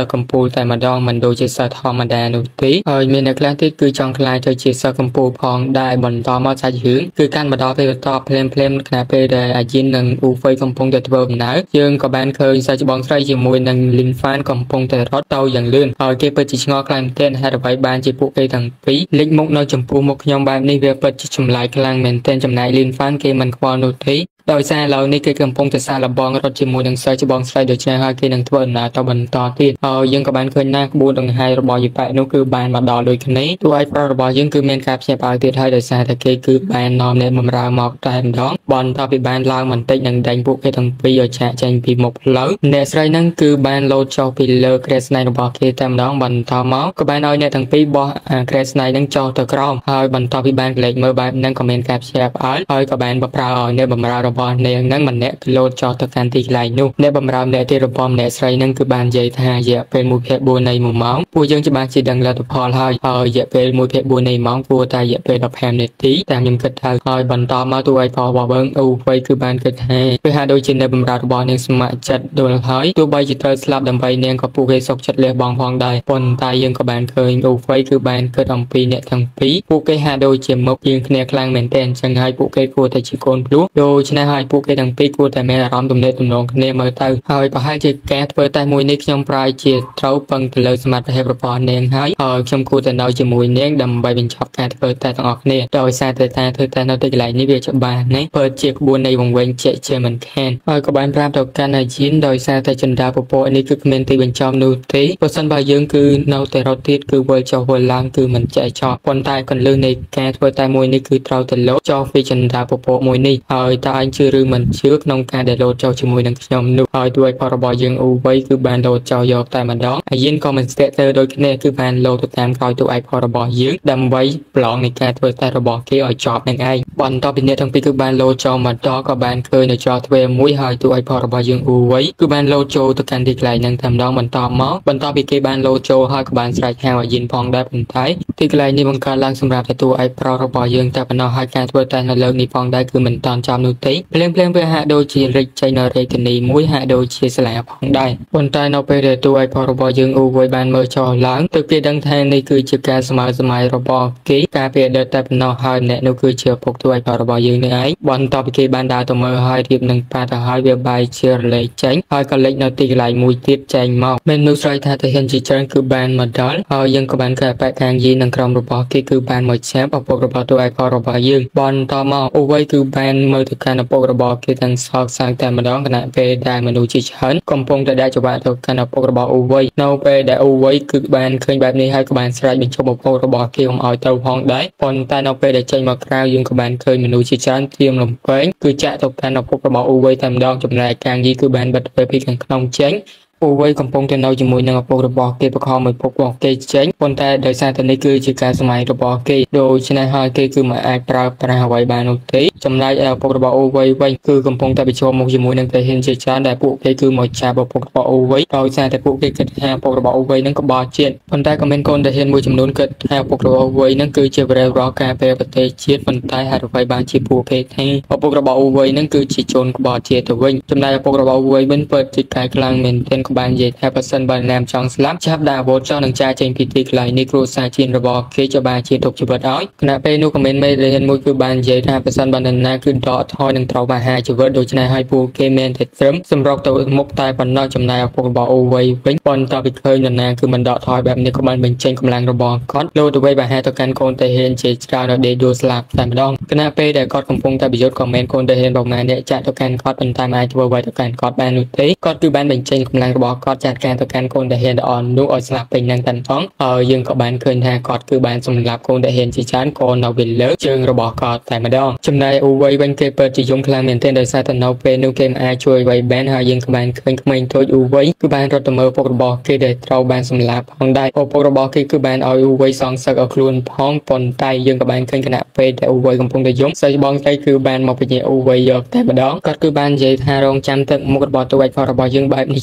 តែម្ដងមិនដូចជាសិស្សធម្មតានោះទេហើយមានអ្នកខ្លះទៀតគឺចង់ខ្លាចទៅជាសិស្សកម្ពុជាផងដែរបន្តមកសាច់រឿងគឺកាន់មកដល់ពេលបន្តភ្លាមភ្លាមខណៈពេលដែលអាជីននិងអ៊ូហ្វេកំពុងតែធ្វើដំណើរយើងក៏បានឃើញសាច់ច្បងស្រីជាមួយនឹងលីនហ្វានកំពុងតែរត់ទៅយ៉ាងលឿនហើយគេពិតជាឆ្ងល់ខ្លាំងមែនទែនហេតុអ្វីបានជាពួកគេទាំងពីរលេចមុខនៅចំពោះមុខខ្ញុំបែបនេះវាពិតជាចម្លែកខ្លាំងមែនទែនចំណែកលីនហ្វានគេមិនខ្វល់នោះទេដោយសារឥឡូវនេះគេកំពុងតែសាកល្បងរត់ជាមួយនឹងសិស្សច្បងស្រីដូច្នេះហើយគេនឹងធ្វើដំណើរទៅបន្តទៀតហើយយើងក៏បានឃើញណាក្បួនដង្ហែរបស់យីប៉ែនោះគឺបានមកដល់ដូចគ្នាតួឯកប្រុសរបស់យើងគឺមានការភ្ញាក់ផ្អើលទៀតហើយដោយសារតែគេគឺបាននាំអ្នកបម្រើមកតែម្ដងបន្តពីបានឡើងបន្តិចនឹងដេញពួកគេទាំងពីរឲ្យឆាកចេញពីមុខផ្លូវអ្នកស្រីហ្នឹងគឺបានលោតចុះពីលើក្រែស្នែរបស់គេតែម្ដងបន្តមកក៏បានឲ្យអ្នកទាំងពីរបោះក្រែស្នែហ្នឹងចុះទៅក្រោមហើយបន្តពីបានកលែកមើលបែបហ្នឹងក៏មានការភ្ញាក់ផ្អើលហើយក៏បានបប្រើឲ្យអ្នកបម្រើរបស់នាងហ្នឹងម្នាក់គឺលោតចុះទៅកាន់ទីកន្លែងនោះអ្នកបម្រើម្នាក់ទៀតរបស់ម្នាក់ស្រីហ្នឹងគឺបាននិយាយថារយៈពេលមួយភាគបួននៃមួយម៉ោងពួកយើងច្បាស់ជាដឹងលទ្ធផលហើយហើយរយៈពេលមួយភាគបួននៃម៉ោងគួរតែរយៈពេលដប់ប្រាំនាទីតាមខ្ញុំគិតថាហើយបន្តមកតួឯករបស់យើងអូវៃគឺបានគិតថាវាហាក់ដូចជាអ្នកបម្រើរបស់នាងស្ម័គ្រចិត្តដួលហើយទោះបីជាត្រូវស្លាប់ដើម្បីនាងក៏ពួកគេសុខចិត្តលះបង់ផងដែរប៉ុន្តែយើងក៏បានឃើញអូវៃគឺបានគិតអំពីអ្នកទាំងពីរពួកគេហាក់ដូចជាមុខជាងគ្នាខ្លាំងមែនទែនអញ្ចឹងហើយពួកគេគួរតែជាកូនភ្លោះដូច្នេះហើយពួកគេទាំងពីរគួរតែមានអារម្មណ៍ទំនាក់ទំនងគ្នាមើលទៅហើយប្រហែលជាការធ្វើតែមួយនេះខ្ញុំប្រាយជាត្រូវពឹងទៅលើសមត្ថភាពរបស់នាងហើយហើយខ្ញុំគួរតែនៅជាមួយនាងដើម្បីបញ្ចប់ការធ្វើតែទាំងអស់គ្នាដោយសារតែការធ្វើតែនៅទីកន្លែងនេះវាច្បាស់ណាស់ពិតជាក្បួននៃវង្វេងជាជាមិនខានហើយក៏បានប្រាប់ទៅកាន់អាជីនដោយសារតែចិន្តាពពកនេះគឺគ្មានទីបញ្ចប់នោះទេបើសិនបើយើងគឺនៅតែរត់ទៀតគឺវិលចុះវិលឡើងគឺមិនចែកចោលប៉ុន្តែកន្លឹះនៃការធ្វើតែមួយនេះគឺត្រូវទៅលោតចុះពីចិន្តាពពកមួយនេះហើយតើអញជឿឬមិនជឿក្នុងការដែលលោតចុះជាមួយនឹងខ្ញុំនោះហើយតួឯករបស់យើងអូវៃគឺបានលោតចោលយកតែម្ដងអាយិនក៏មិនស្ទាក់ទៅដូចគ្នាគឺបានលោតទៅតាមក្រោយតួឯករបស់យើងដើម្បីប្រឡងនៃការធ្វើតែរបស់គេឲ្យចប់នឹងឯងបន្តពីអ្នកទាំងពីរគឺបានលោតចោលមកដល់ក៏បានឃើញនៅចោលទ្វេមួយហើយតួឯករបស់យើងអូវៃគឺបានលោតចូលទៅកាន់ទីកន្លែងហ្នឹងតែម្ដងបន្តមកបន្តពីគេបានលោតចូលហើយក៏បានស្រែកហៅអាយិនផងដែរប៉ុន្តែទីកន្លែងនេះបង្កើតឡើងសម្រាប់តែតួឯកប្រុសរបស់យើងតែប៉ុណ្ណោះហើយការធ្វើតែនៅលើកនេះផងដែរគឺមិនតាន់ចំនោះទេភ្លាមភ្លាមវាហាក់ដូចជារិចចេញនៅរេធានីមួយហាក់ដូចជាស្លាផងដែរប៉ុន្តែនៅពេលដែលតួឯកប្រុសរបស់យើងអូវៃបានមើលចោលឡើងទើបគេដឹងថានេះគឺជាការស្មើសម័យរបស់គេការពីអតីតតែប៉ុណ្ណោះហើយអ្នកនោះគឺជាពុកតួឯកប្រុសរបស់យើងនេះឯងបន្តពីគេបានដើរទៅមើលហើយរៀបនឹងប៉ាទៅហើយវាបែកជារលែកចេញហើយក៏លេចនៅទីកន្លែងមួយទៀតចេញមកមានមនុស្សស្រីថាទៅហ៊ានជាច្រើនគឺបានមកដល់ហើយយើងក៏បានឃើញបែកខាងយីនឹងក្រុមរបស់គេគឺបានមកឆាបឪពុករបស់តួឯកប្រុសរបស់យើងបន្តមកអូវៃគឺបានមើលទៅកាន់ឪពុករបស់គេទាំងសោកសៅតែម្ដងគណៈពេលដែលមនុស្សជាច្រើនកំពុងតែដាក់ច្បាក់ទៅកាន់ឪពុករបស់អូវៃនៅពេលដែលអូវៃគឺបានឃើញបែបនេះហើយក៏បានស្រែកបញ្ឈប់ឪពុករបស់គេកុំឲ្យទៅផងដែរប៉ុន្តែនៅពេលដែលចេញមកក្រៅយើងក៏បានឃើញមនុស្សជាច្រើនធៀមលំពេងគឺចាក់ទៅកាន់ឪពុករបស់អូវៃតែម្ដងចំណែកកាងយីគឺបានបិទទ្វារពីខាងក្នុងចេញអូវៃកំពុងតែនៅជាមួយនឹងឪពុករបស់គេប្រខំឲ្យឪពុករបស់គេចេញប៉ុន្តែដោយសារតែនេះគឺជាការសម័យរបស់គេដូច្នេះហើយគេគឺមិនអាចប្រើប្រាស់អ្វីបាននោះទេចំណែកឪពុករបស់អូវៃវិញគឺកំពុងតែប្រឈមមុខជាមួយនឹងតែហ៊ានជាច្រើនដែលពួកគេគឺមកចាប់ឪពុករបស់អូវៃដោយសារតែពួកគេគិតថាឪពុករបស់អូវៃនឹងក្បត់ជាតិប៉ុន្តែក៏មានកូនដែលហ៊ានមួយចំនួនគិតថាឪពុករបស់អូវៃនឹងគឺជាវរៈរកការពារប្រទេសជាតិប៉ុន្តែហេតុអ្វីបានជាពួកគេថាឪពុករបស់អូវៃនឹងគឺជាជនក្បត់ជាតិទៅវិញចំណែកឪពុករបស់អូវៃវិញពិតជាកាយខ្លាំងមែនទែនក៏បាននិយាយថាបើសិនបើណាមចង់ស្លាប់ចាប់ដាក់អាវុធចោលនឹងចាចេញពីទីកន្លែងនេះគ្រួសារជាតិរបស់គេจะបានជាទុកជីវិតឲ្យគណៈពេលនោះក៏មានមេរៀនមួយគឺបាននិយាយថាបើសិនបើនរណាគឺដកថយនឹងត្រូវបានហាជីវិតដូច្នេះហើយពួកគេមានតែត្រឹមសម្រុកទៅមុខតែប៉ុណ្ណោះចំណែកឪពុករបស់អូវៃវិញប៉ុន្តែពីឃើញនរណាគឺមិនដកថយបែបនេះក៏បានបញ្ចេញកម្លាំងរបស់គាត់លោទៅវិញបានហាទៅកាន់កូនតាហ៊ានជាច្រើនដល់ដេកយល់ស្លាប់តែម្ដងគណៈពេលដែលគាត់កំពុងតែប្រយុទ្ធក៏មានកូនតាហ៊ានប្រមាណអ្នកចាក់ទៅកាន់គាត់ប៉ុន្តែមិនអាចធ្វើអ្វីទៅកាន់គាត់បាននោះទេគាត់គឺបានបញ្ចេញកម្លាំងរបស់គាត់ចាត់ការទៅកាន់កូនតាហ៊ានល្អនោះឲ្យស្លាប់ពេញនឹងតែម្ដងហើយយើងក៏បានឃើញថាគាត់គឺបានសម្លាប់កូនតាហ៊ានជាច្រើនក៏នៅវាលើជើងរបស់គាត់តែម្ដងចំណែកអូវៃវិញគេពិតជាយំខ្លាំងមែនទែនដោយសារតែនៅពេលនោះគេមិនអាចជួយអ្វីបានហើយយើងក៏បានឃើញក្មេងតូចអូវៃគឺបានរត់ទៅមើលពុករបស់គេដែលត្រូវបានសម្លាប់ផងដែរឪពុករបស់គេគឺបានឲ្យអូវៃសងសឹកឲ្យខ្លួនផងប៉ុន្តែយើងក៏បានឃើញគណៈពេលដែលអូវៃកំពុងតែយំស្រីបងស្រីគឺបានមកពញាអូវៃយកតែម្ដងគាត់គឺបាននិយាយថារងចាំទឹកមុខរបស់តួឯករបស់យើងបែបនេះជាយូរ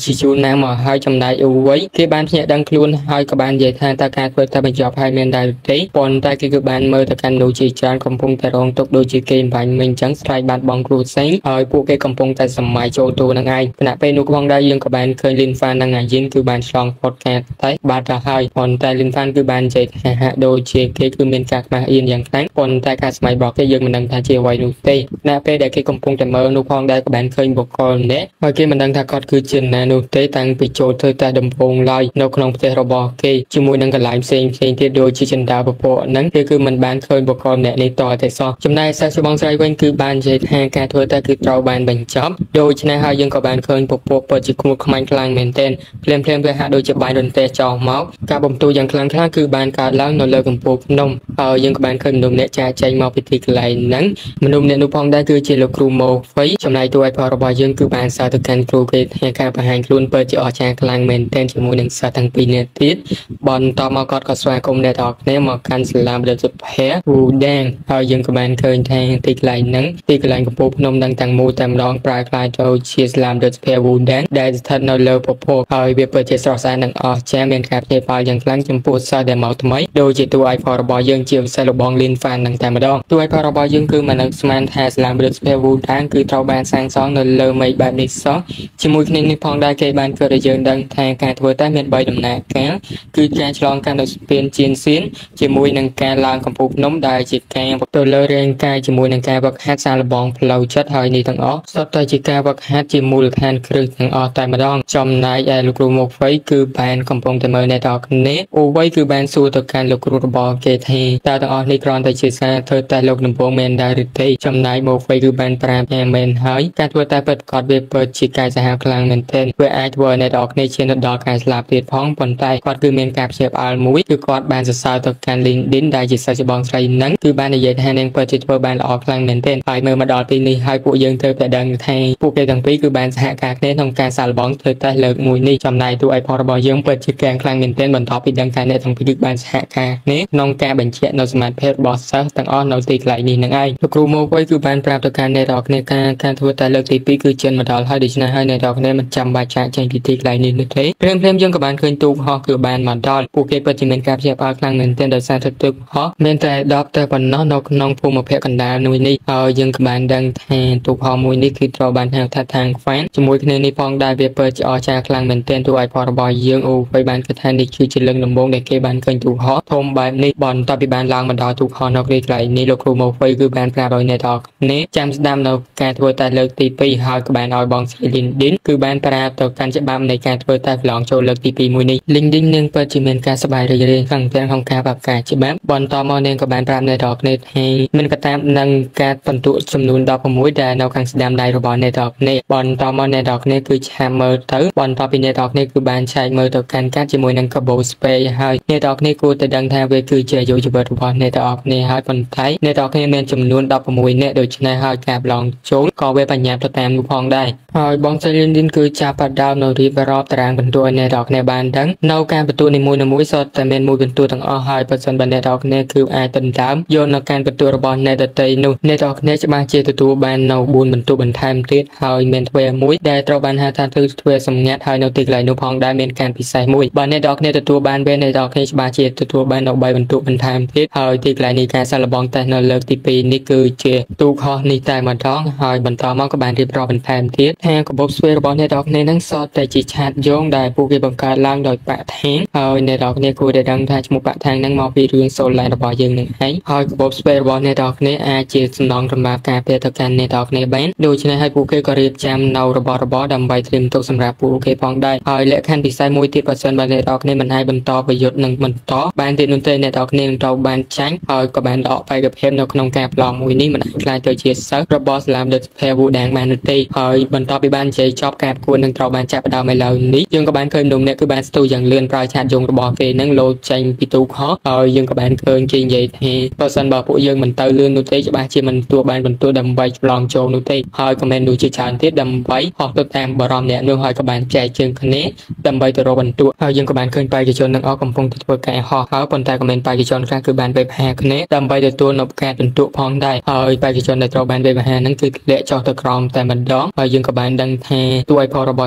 ណាមកហើយចំណាយអ៊ូវៃគេបានភ្ញាក់ដឹងខ្លួនហើយក៏បាននិយាយថាតើការធ្វើតែបញ្ចប់ហើយមានដែរទេប៉ុន្តែគេគឺបានមើលទៅកាន់មនុស្សជាច្រើនកំពុងតែរងទុក្ខដូចជាគេបាញ់មិញអញ្ចឹងស្រែកបាត់បង់គ្រួសារហើយពួកគេកំពុងតែសម័យចូលទូនឹងឯងគណៈពេលនោះផងដែរយើងក៏បានឃើញលីនហ្វាននិងអាយិនគឺបានឆ្លងផុតការតែបាត់ទៅហើយប៉ុន្តែលីនហ្វានគឺបាននិយាយថាហាក់ដូចជាគេគឺមានការខ្មាស់អៀនយ៉ាងខ្លាំងប៉ុន្តែការសម័យរបស់គេយើងមិនដឹងថាជាអ្វីនោះទេគណៈពេលដែលគេកំពុងតែមើលនោះផងដែរក៏បានឃើញបុគ្គលម្នាក់ហើយគេមិនដឹងថាគាត់គឺជាណានោះទេតាំងពីចូលធ្វើតែដំបូងឡើយនៅក្នុងផ្ទះរបស់គេជាមួយនឹងកន្លែងផ្សេងផ្សេងទៀតដូចជាចិន្តាពពកហ្នឹងគេគឺមិនបានឃើញបុគ្គលម្នាក់នេះតតែសោះចំណែកសាស្ត្របងស្រីវិញគឺបាននិយាយថាការធ្វើតែគឺត្រូវបានបញ្ចប់ដូច្នេះហើយយើងក៏បានឃើញពពកពិតជាខ្មួតខ្មាញ់ខ្លាំងមែនទែនភ្លាមភ្លាមវាហាក់ដូចជាបាញ់រន្ទះចោលមកការបំទូយ៉ាងខ្លាំងក្លាគឺបានកើតឡើងនៅលើកំពូលភ្នំហើយយើងក៏បានឃើញមនុស្សម្នាក់ចាចេញមកពីទីកន្លែងហ្នឹងមនុស្សម្នាក់នោះផងដែរគឺជាលោកគ្រូម៉ូហ្វៃចំណែកតួឯកផលរបស់យើងគឺបានសារទៅកាន់គ្រូគេថាការបង្ហាញខ្លួនពិតជាអស្ចារ្យខ្លាំងមែនទែនជាមួយនឹងសិស្សទាំងពីរនាក់ទៀតបន្តមកគាត់ក៏ស្វាគមន៍អ្នកទាំងអស់គ្នាមកកាន់សាលាបណ្ឌិតសុភ័ក្រវូដាងហើយយើងក៏បានឃើញថាទីកន្លែងហ្នឹងទីកន្លែងកំពូលភ្នំនឹងទាំងមូលតែម្ដងប្រែក្លាយទៅជាសាលាបណ្ឌិតសុភ័ក្រវូដាងដែលស្ថិតនៅលើពពកហើយវាពិតជាស្រស់ស្អាតនិងអស្ចារ្យមានការផ្ទៃផលយ៉ាងខ្លាំងចំពោះសិស្សដែលមកថ្មីដូចជាតួឯកផលរបស់យើងជាពិសេសលោកបងលីនហ្វាននឹងតែម្ដងតួឯកផលរបស់យើងគឺមិននឹកស្មានថាសាលាបណ្ឌិតសុភ័ក្រវូដាងគឺត្រូវបានសាងសង់នៅលើមេឃបែបនេះសោះជាមួយគ្នានេះផងដែរគេបានធ្វើឲ្យយើងដឹងថាការធ្វើតែមានបីដំណាក់កាលគឺការឆ្លងកាត់ដោយស្ពានជៀនសៀនជាមួយនឹងការឡើងកំពូលភ្នំដែលជាការទៅលើរាងកាយជាមួយនឹងការវឹកហាត់សាឡបងផ្លូវចិត្តហើយនេះទាំងអស់សុទ្ធតែជាការវឹកហាត់ជាមូលដ្ឋានគ្រឹះទាំងអស់តែម្ដងចំណែកឯលោកគ្រូមកវៃគឺបានកំពុងតែមើលអ្នកទាំងគ្នាអូវៃគឺបានសួរទៅកាន់លោកគ្រូរបស់គេថាតើទាំងអស់នេះគ្រាន់តែជាសារធ្វើតែលោកដំបងមែនដែរឬទេចំណែកមកវៃគឺបានប្រាប់ថាមែនហើយការធ្វើតែពិតប្រាកដវាពិតជាកាយសាហាវខ្លាំងមែនទែនវាអាចធ្វើឲ្យអ្នកទាំងគ្នាឈានទៅដល់ការស្លាប់ទៀតផងប៉ុន្តែគាត់គឺមានការព្យាបាលមួយគឺគាត់បានសរសើរទៅកាន់ LinkedIn ដែលជាសិស្សច្បងស្រីហ្នឹងគឺបាននិយាយថានាងពិតជាធ្វើបានល្អខ្លាំងមែនទែនហើយមើលមកដល់ទីនេះហើយពួកយើងត្រូវតែដឹងថាពួកគេទាំងពីរគឺបានសហការគ្នាក្នុងការសាឡបងធ្វើតេស្តលើកមួយនេះចំណែកតួឯកផលរបស់យើងពិតជាកាងខ្លាំងមែនទែនបន្ទាប់ពីដឹងថាអ្នកទាំងពីរគឺបានសហការគ្នាក្នុងការបញ្ជាក់នៅសមត្ថភាពរបស់សិស្សទាំងអស់នៅទីកន្លែងនេះនឹងឯងលោកគ្រូមកវិញគឺបានប្រាប់ទៅកាន់អ្នកទាំងគ្នាការការធ្វើតេស្តលើកទីពីរគឺជិនមកដល់ហើយដូច្នេះហើយអ្នកទាំងគ្នាមិនចាំបាច់ចាកចេញពីទីកន្លែងនេះនោះទេព្រមព្រមយើងក៏បានឃើញទូកហោះគឺបានមកដល់ពួកគេពិតជាមានការព្យាបាលខ្លាំងមែនទែនដោយសារតែទូកហោះមានតែដប់តែប៉ុណ្ណោះនៅក្នុងភូមិភាគកណ្ដាលមួយនេះហើយយើងក៏បានដឹងថាទូកហោះមួយនេះគឺត្រូវបានហៅថាថាងហ្វានជាមួយគ្នានេះផងដែរវាពិតជាអស្ចារ្យខ្លាំងមែនទែនទូឯកផលរបស់យើងអូវៃបានគិតថានេះគឺជាលើកដំបូងដែលគេបានឃើញទូកហោះធំបែបនេះបន្ទាប់ពីបានឡើងមកដល់ទូកហោះនៅទីកន្លែងនេះលោកគ្រូមកវៃគឺបានប្រាប់ឲ្យអ្នកទាំងគ្នាចាំស្ដាប់នៅការធ្វើតែលើកទីពីរហើយក៏បានឲ្យបងស្រី LinkedIn គឺបានប្រាប់ទៅកាន់ច្បាប់នៃការធ្វើតែប្រឡងចូលលើកទីពីរមួយនេះ LinkedIn នឹងពិតជាមានការសប្បាយរីករាយខាងទាំងក្នុងការប្រកាសច្បាប់បន្តមកនាងក៏បានប្រាប់អ្នកទាំងគ្នាថាមានកត្តានឹងការបន្ទុកចំនួនដប់ប្រាំមួយដែលនៅខាងស្ដាំដៃរបស់អ្នកទាំងគ្នាបន្តមកអ្នកទាំងគ្នាគឺឆាមើលទៅបន្តពីអ្នកទាំងគ្នាគឺបានឆែកមើលទៅកាន់កាត់ជាមួយនឹងកាបូស្ពេហើយអ្នកទាំងគ្នាគួរតែដឹងថាវាគឺជាអាយុជីវិតរបស់អ្នកទាំងគ្នាហើយប៉ុន្តែអ្នកទាំងគ្នាមានចំនួនដប់ប្រាំមួយនាក់ដូច្នេះហើយការប្រឡងចូលក៏វាបញ្ញាប់ទៅតាមនោះផងដែរហើយបងស្រី LinkedIn គឺចាប់ផ្ដើមនៅរៀបរាប់តារាងបន្ទូឲ្យអ្នកទាំងគ្នាបានដឹងនៅការបន្ទូនីមួយៗសុទ្ធតែមានមួយបន្ទូទាំងអស់ហើយបើសិនបើអ្នកទាំងគ្នាគឺអាចដណ្ដើមយកនៅការបន្ទូរបស់អ្នកដទៃនោះអ្នកទាំងគ្នាច្បាស់ជាទទួលបាននៅបួនបន្ទូបន្ថែមទៀតហើយមានទ្វេមួយដែលត្រូវបានហៅថាទ្វេសម្ងាត់ហើយនៅទីកន្លែងនោះផងដែរមានការពិសេសមួយបើអ្នកទាំងគ្នាទទួលបានពេលអ្នកទាំងគ្នាច្បាស់ជាទទួលបាននៅបីបន្ទូបន្ថែមទៀតហើយទីកន្លែងនេះការសាឡបងតេស្តនៅលើកទីពីរនេះគឺជាទូខុសនេះតែម្ដងហើយបន្តមកក៏បានរៀបរាប់បន្ថែមទៀតថាកាបូបស្វេរបស់អ្នកទាំងគ្នានឹងសតតែជាឆាតយងដែលពួកគេបង្កើតឡើងដោយបាក់ថាងហើយអ្នកទាំងគ្នាគួរតែដឹងថាឈ្មោះបាក់ថាងនឹងមកពីរឿងសូឡែនរបស់យើងនឹងឯងហើយកាបូបស្វេរបស់អ្នកទាំងគ្នាអាចជាសំណងសម្រាប់ការពារទៅកាន់អ្នកទាំងគ្នាបានដូច្នេះហើយពួកគេក៏រៀបចំនៅរបស់របរដើម្បីត្រៀមទុកសម្រាប់ពួកគេផងដែរហើយលក្ខខណ្ឌពិសេសមួយទៀតបើសិនបើអ្នកទាំងគ្នាមិនអាចបន្តប្រយុទ្ធនឹងបន្តបានទៀតនោះទេអ្នកទាំងគ្នានឹងត្រូវបានចាញ់ហើយក៏បានដកបេក្ខភាពនៅក្នុងការប្រឡងមួយនេះមិនអាចខ្លាចទៅជាសិស្សរបស់សាលាបណ្ឌិតសុភ័ក្រវូដាងបាននោះទេហើយបន្ទាប់ពីបានជ័យចប់ការប្រកួតនឹងត្រូវបានចាប់ផ្ដើមឲ្យឡើយនេះយើងក៏បានឃើញនំអ្នកគឺបានស្ទុះយ៉ាងលឿនប្រើឆាតយងរបស់គេនឹងលោតចេញពីទូកហោះហើយយើងក៏បានឃើញគេនិយាយថាបើសិនបើពួកយើងមិនទៅលឿននោះទេច្បាស់ជាមិនទទួលបានបន្ទូដើម្បីប្រឡងចូលនោះទេហើយក៏មានដូចជាច្រើនទៀតដើម្បីហោះទៅតាមបរិមអ្នកនោះហើយក៏បានចែកជើងគ្នាដើម្បីទៅរកបន្ទូហើយយើងក៏បានឃើញបេក្ខជនទាំងអស់កំពុងតែធ្វើការហោះហើយប៉ុន្តែក៏មានបេក្ខជនខ្លះគឺបានវេបហាគ្នាដើម្បីទទួលនៅការបន្ទូផងដែរហើយបេក្ខជនដែលត្រូវបានវេបហាហ្នឹងគឺធ្លាក់ចុះទៅក្រោមតែម្ដងហើយយើងក៏បានដឹងថាតួឯកផលរបស់យើងកំពុង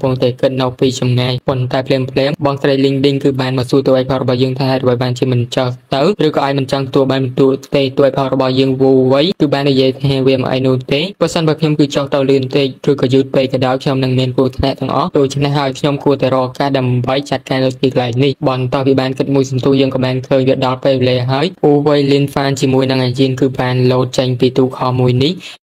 ងតែគិតនៅពីចម្ងាយប៉ុន្តែភ្លាមភ្លាមបងស្រី LinkedIn គឺបានមកសួរទូឯកផលរបស់យើងថាហេតុអ្វីបានជាមិនចោះទៅឬក៏អាចមិនចង់ទួបានទួទេទូឯកផលរបស់យើងវូវៃគឺបាននិយាយថាវាមិនអីនោះទេបើសិនបើខ្ញុំគឺចោះទៅលឿនពេកឬក៏យឺតពេកក៏ដោយខ្ញុំនឹងមានគ្រោះថ្នាក់ទាំងអស់ដូច្នេះហើយខ្ញុំគួរតែរកការដើម្បីចាត់ការលើទីកន្លែងនេះបន្តពីបានគិតមួយសន្ទុះយើងក៏បានឃើញវាដល់ពេលវេលាហើយ Huawei Lin Fan ជាមួយនឹង Engine គឺបានលោតចេញពីទូខមួយនេះ